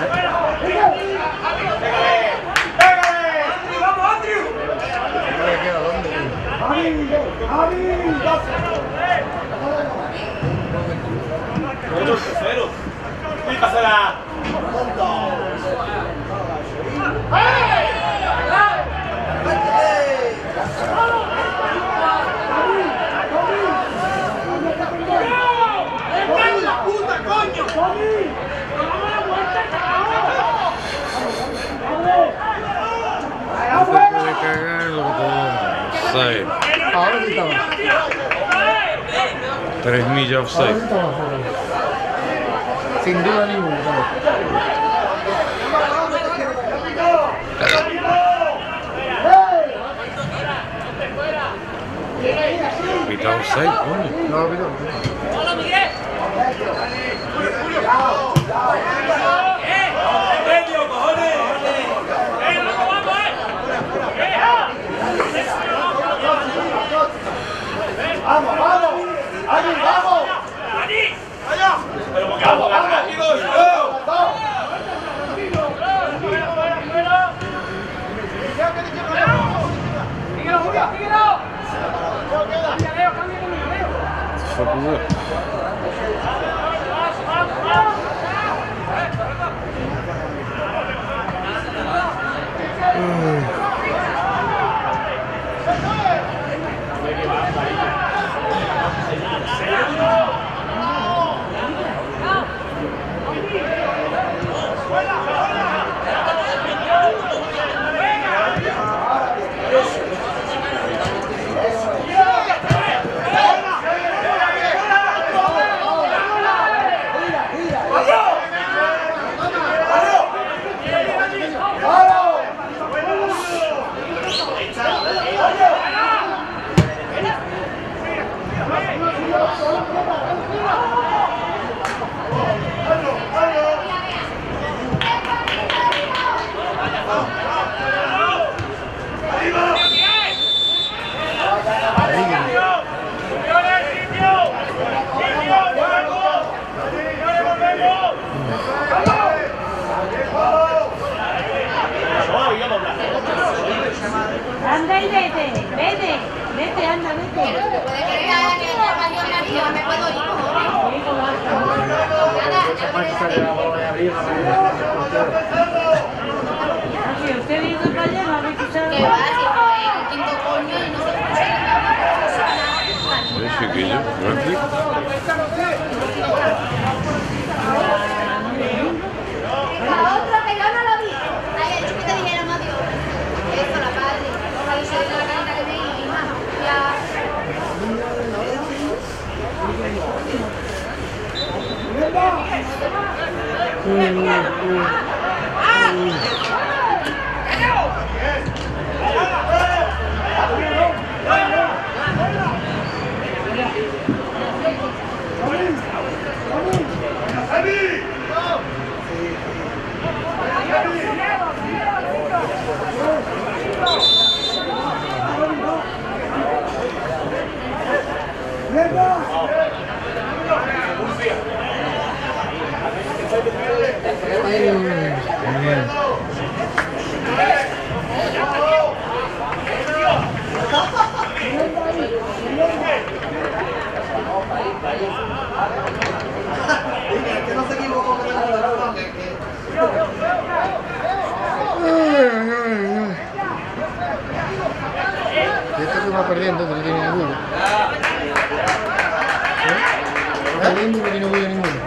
No te puede cagar lo que te da. Offside. Ahora sí estaba. 3 millas Ahora sí offside. estaba fuera. Sin duda ninguna. Pita offside, coño. No lo pido. ¡Vamos, vamos! ¡Ahí, vamos! ¡Vamos, Fue pudo. Anda y vete, anda, vete. Me puedo ir, Si usted viene para allá, no habéis escuchado. que va, si no es el quinto coño y no se Sí, chiquillo, tranqui. La otra que yo no lo vi. Ay, el chico te dijeron adiós. Eso, la padre. Ahí se ve la carita que me hija. Este se va perdiendo, no tiene ninguno. Va perdiendo y no tiene bulla ninguno.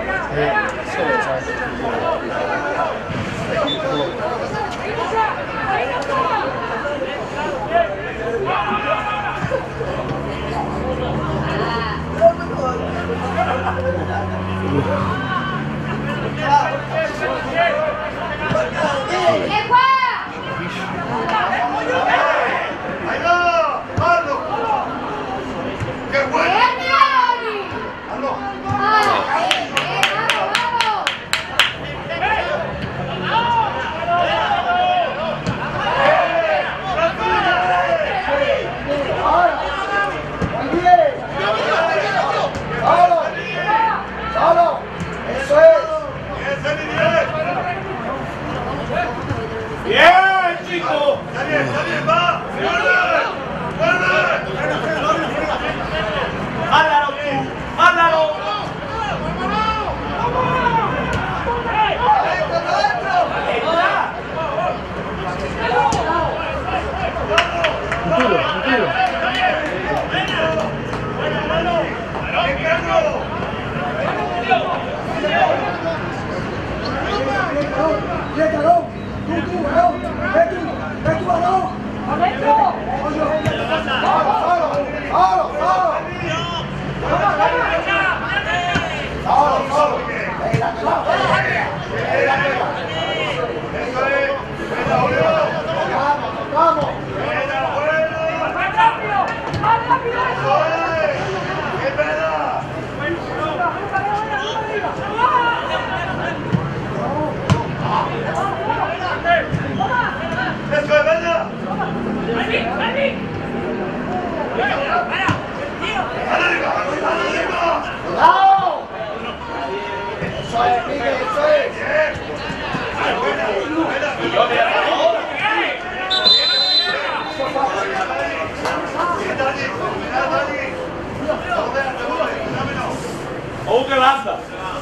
¡Otra lanza!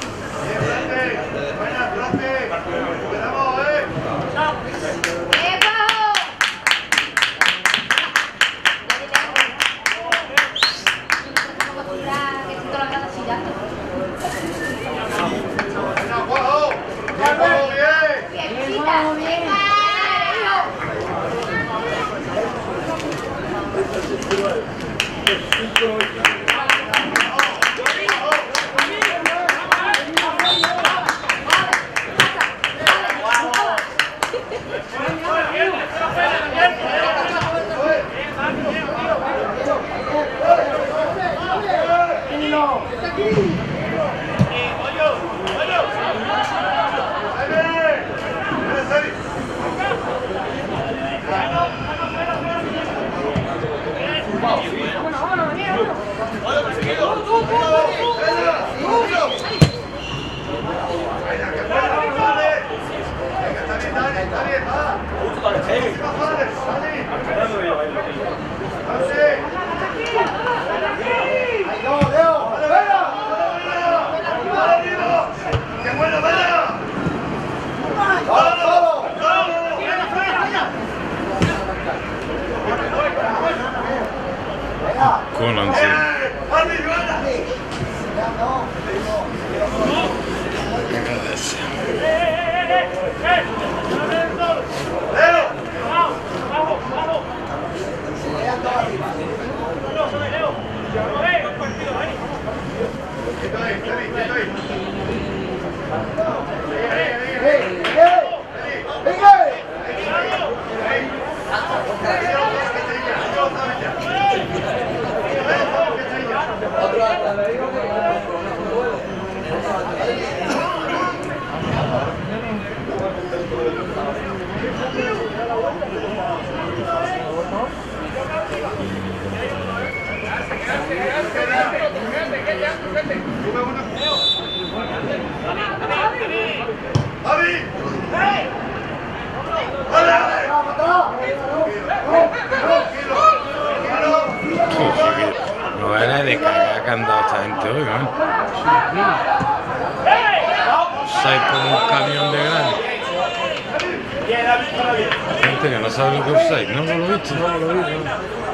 Con ansia. No era de cagar que han dado esta gente hoy, ¿no? 6 por un camión de grande. Gente que no sabe lo que es 6, ¿no? ¿No lo he visto? No lo he visto.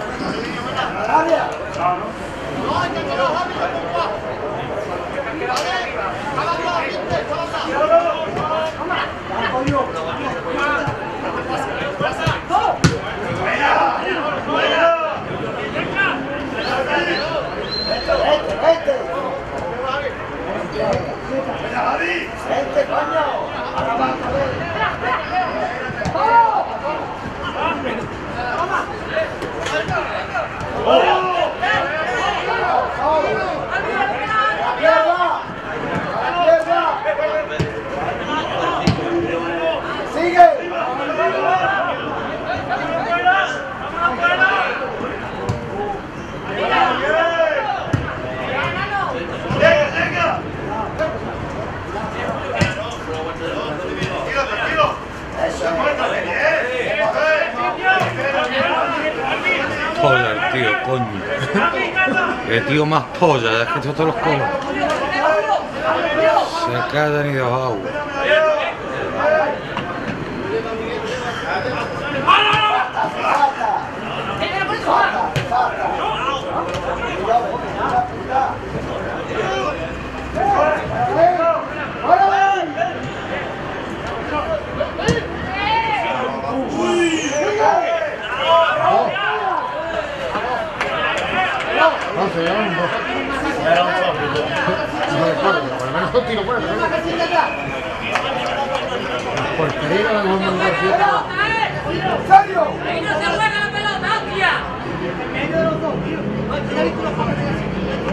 Joder, tío, coño. Qué tío más polla, es que todos los cojones. Se quedan y dos aguas. No sé, era un 2. Era un zombie. No recuerdo, por lo menos un tiro fuera. Por peligro de algún mundo. ¡Serio! ¡Ahí no se juega la pelota, hostia! En medio de los dos, tío. No, ¿quién ha visto los papeles así?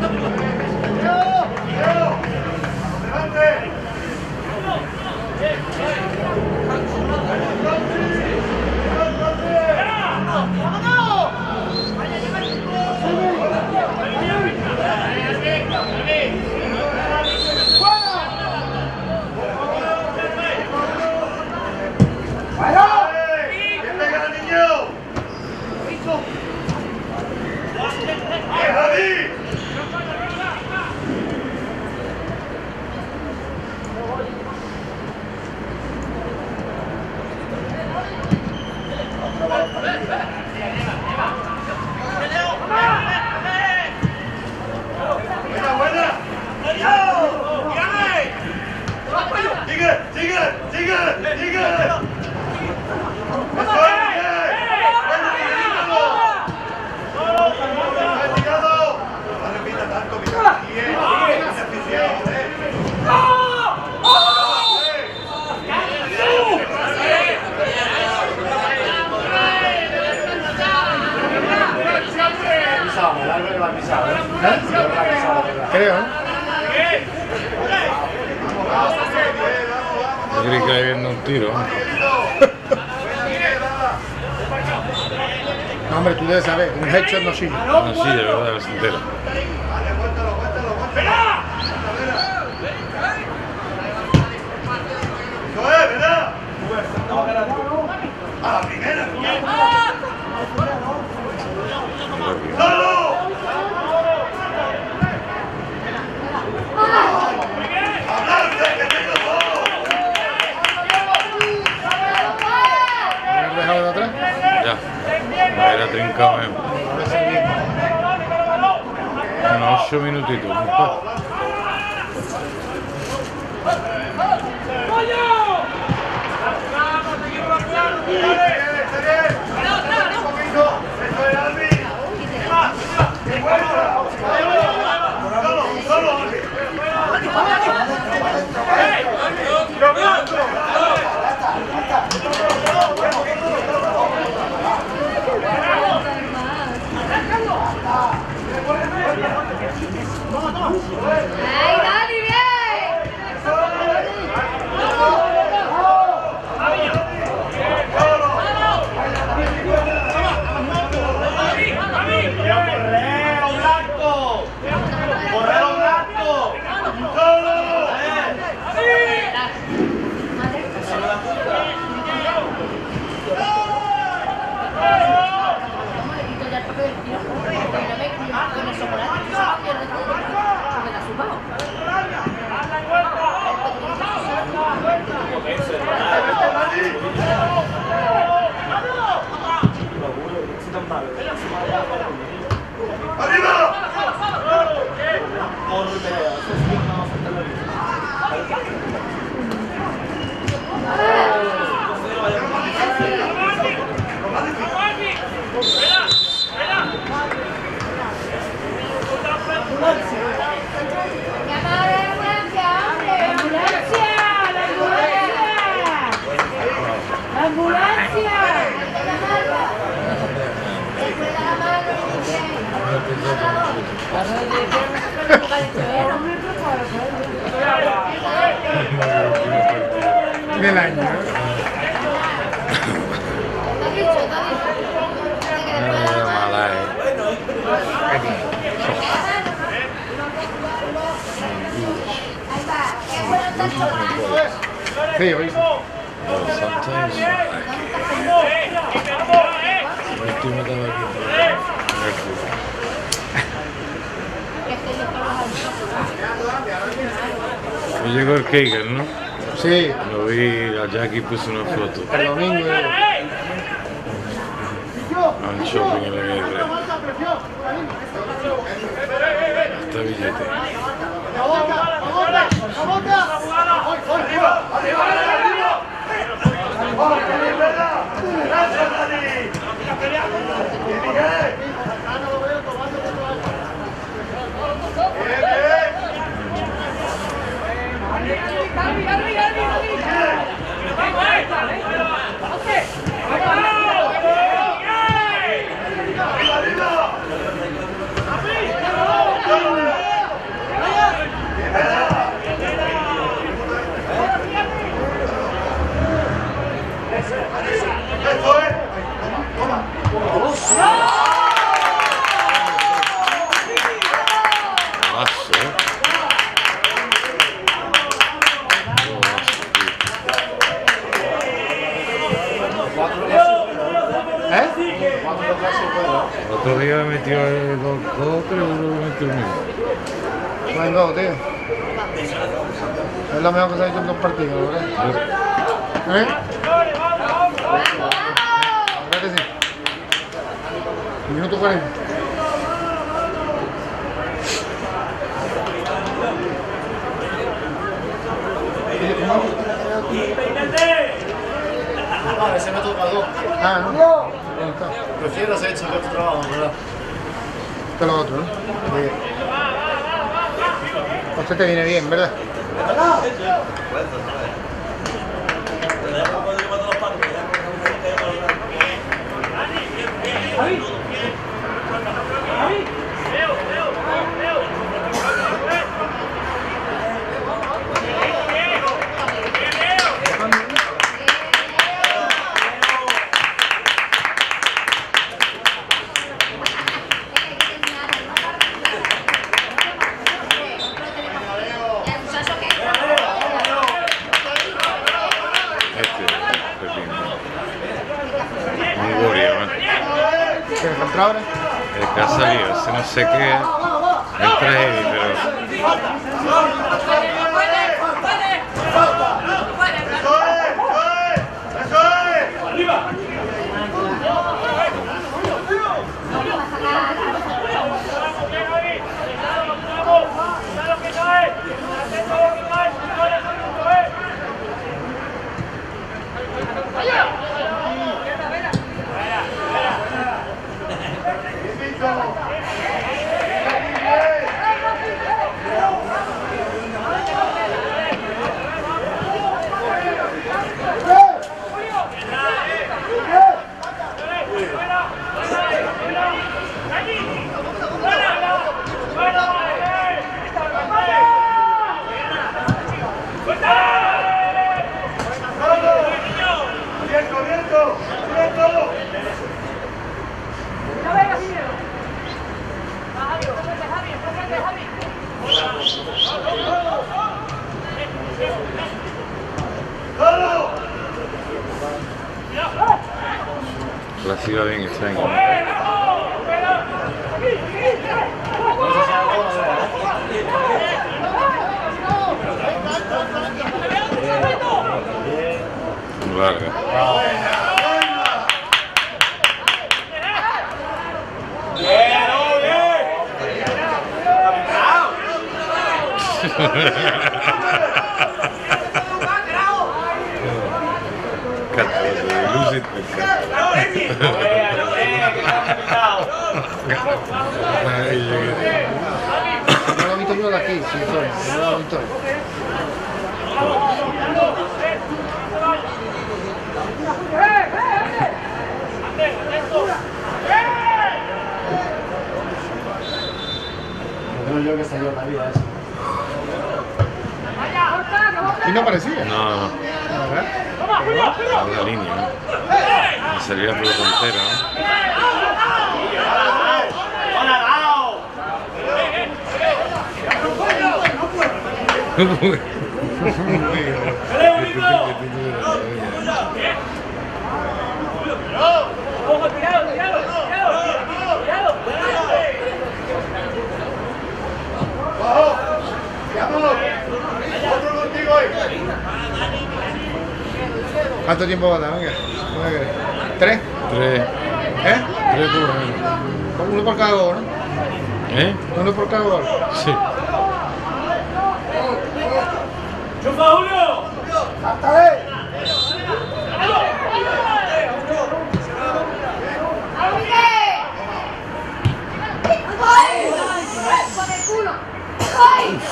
Creo, ¿eh? Yo creí que había viendo un tiro. No, hombre, tú debes saber, un headshot no sirve. No, sí, de verdad, es entero. A la primera. ¿Me has dejado de atrás? Ya. Me era trincado mismo. Unos 8 minutitos. Un poco. ¡Ay, Dani, bien! ¡Correo blanco! ¡Correo blanco! Del año, ¿eh? Mala, Sí, oíste. Sometimes. El último estaba aquí. Me llegó el Keiger, ¿no? Sí, Lo vi, a Jackie puso una foto. el domingo. Un shopping en la guerra. Hasta billete. Otro día metió 2 3 euros, metió el mismo. Buen gol, tío. Es lo mejor que se ha hecho en 2 partidos, ¿verdad? ¿Eh? ¿Verdad que sí? Minuto 40. A veces me toca 2. Ah, no. ¿Dónde está? Prefiero hacer hecho que otro trabajo, ¿verdad? Esto es lo otro, ¿no? Bien. Usted te viene bien, ¿verdad? ¿Qué encontró ahora? El que ha salido, ese no sé qué es. Entra heavy, pero. La sido bien extraño. Muy larga. Lucid, me No lo he visto yo de aquí, sí, no lo he visto. No yo que salió la vida eso. ¿Y no parecía? No, ¿Verdad? a una línea, ¿no? Me salía por la frontera, ¿no? ¿Cuánto tiempo va a dar? Venga. ¿3? 3 ¿Eh? por Uno por cada gol, ¿no? ¿Eh? Uno por cada gol. Sí. ¡Chupa, Julio! ¡Con el culo! ¡Ay!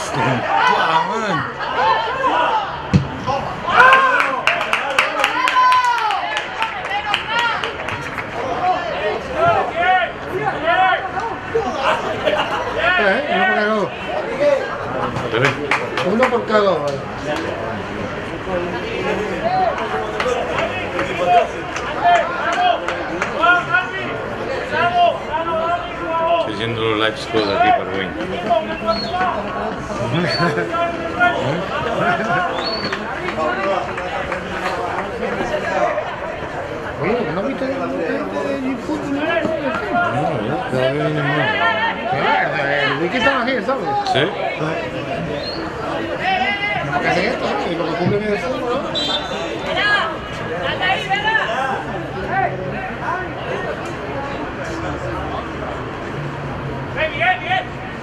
Uno por cada gol. Estoy haciendo los live scores aquí para Wayne. Oye, ¿no viste? ustedes del fútbol? No, ya, cada vez vienen más. El wiki están aquí, ¿sabes? ¿Sí? Lo que hacen esto, ¿no? Y lo que cumplen en el fútbol, ¿no? Bien, bien.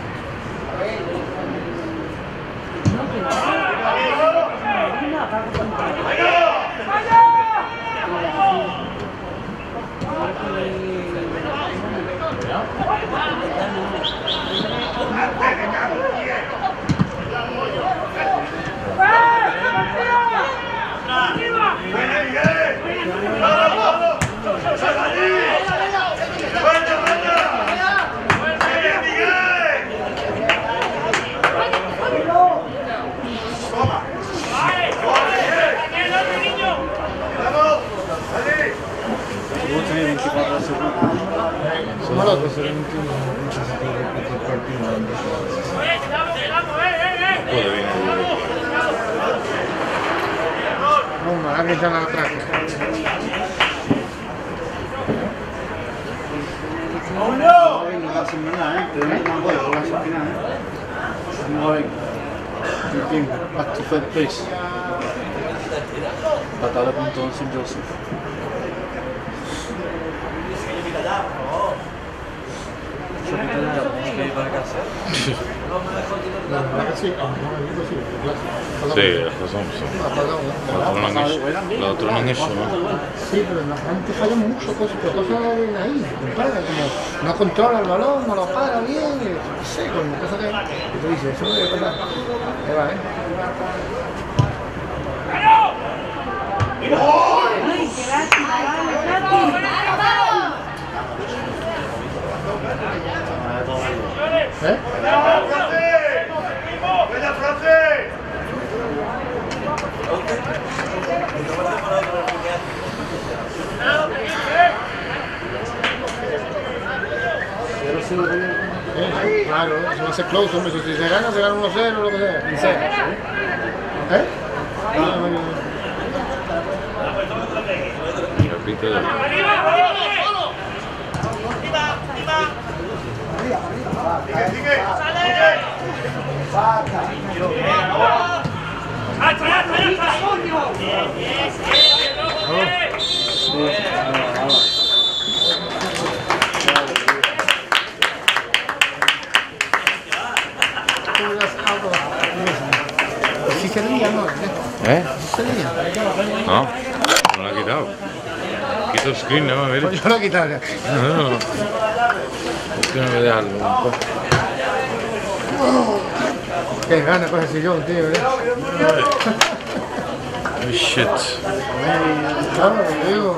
Puede bien. No, aquí están atrás. No va a hacer nada, pero no va a hacer final. No va a back to third place. Patada punto 11 en Joseph. La verdad que sí, Sí, las cosas son. Los otros no han hecho, ¿no? Sí, pero la gente falla mucho, pero cosas de ahí, compadre, como no controla el balón, no lo para bien, no sé, con cosas que... Y tú dices, eso no debe pasar. Ahí va, ¿Eh? Claro, eso va a ser close, hombre. Si se gana 1-0, lo que sea. Ni sea. ¿Eh? Repite. Si se lía, ¿no? ¿Eh? Se lía. No, no lo ha quitado. Quito el screen, no, a ver. Yo lo he quitado ya. No. Es que no me deja un poco. Qué gana con ese sillón, tío, Oh, shit. Claro, te digo.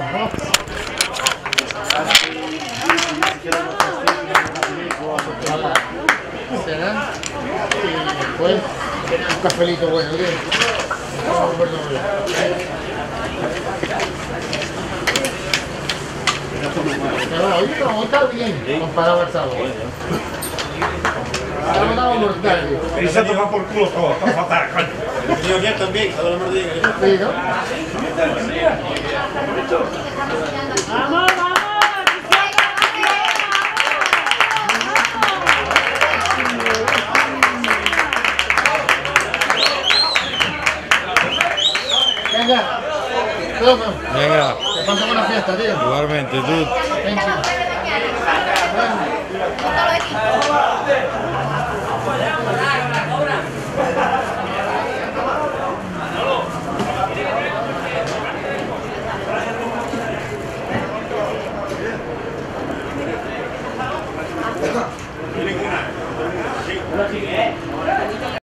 ¿Será? Y después un cafelito bueno, tío. Hoy no, está bien comparado al sábado. Ahora no mortal, tío. Y se toma por culo todo, está fatal, coño. Yo bien también, cada uno me diga. Sí, ¿no? ¡Vamos, vamos! Venga, toma. Venga, Te paso buena fiesta, tío. igualmente tú. Venga. Sí.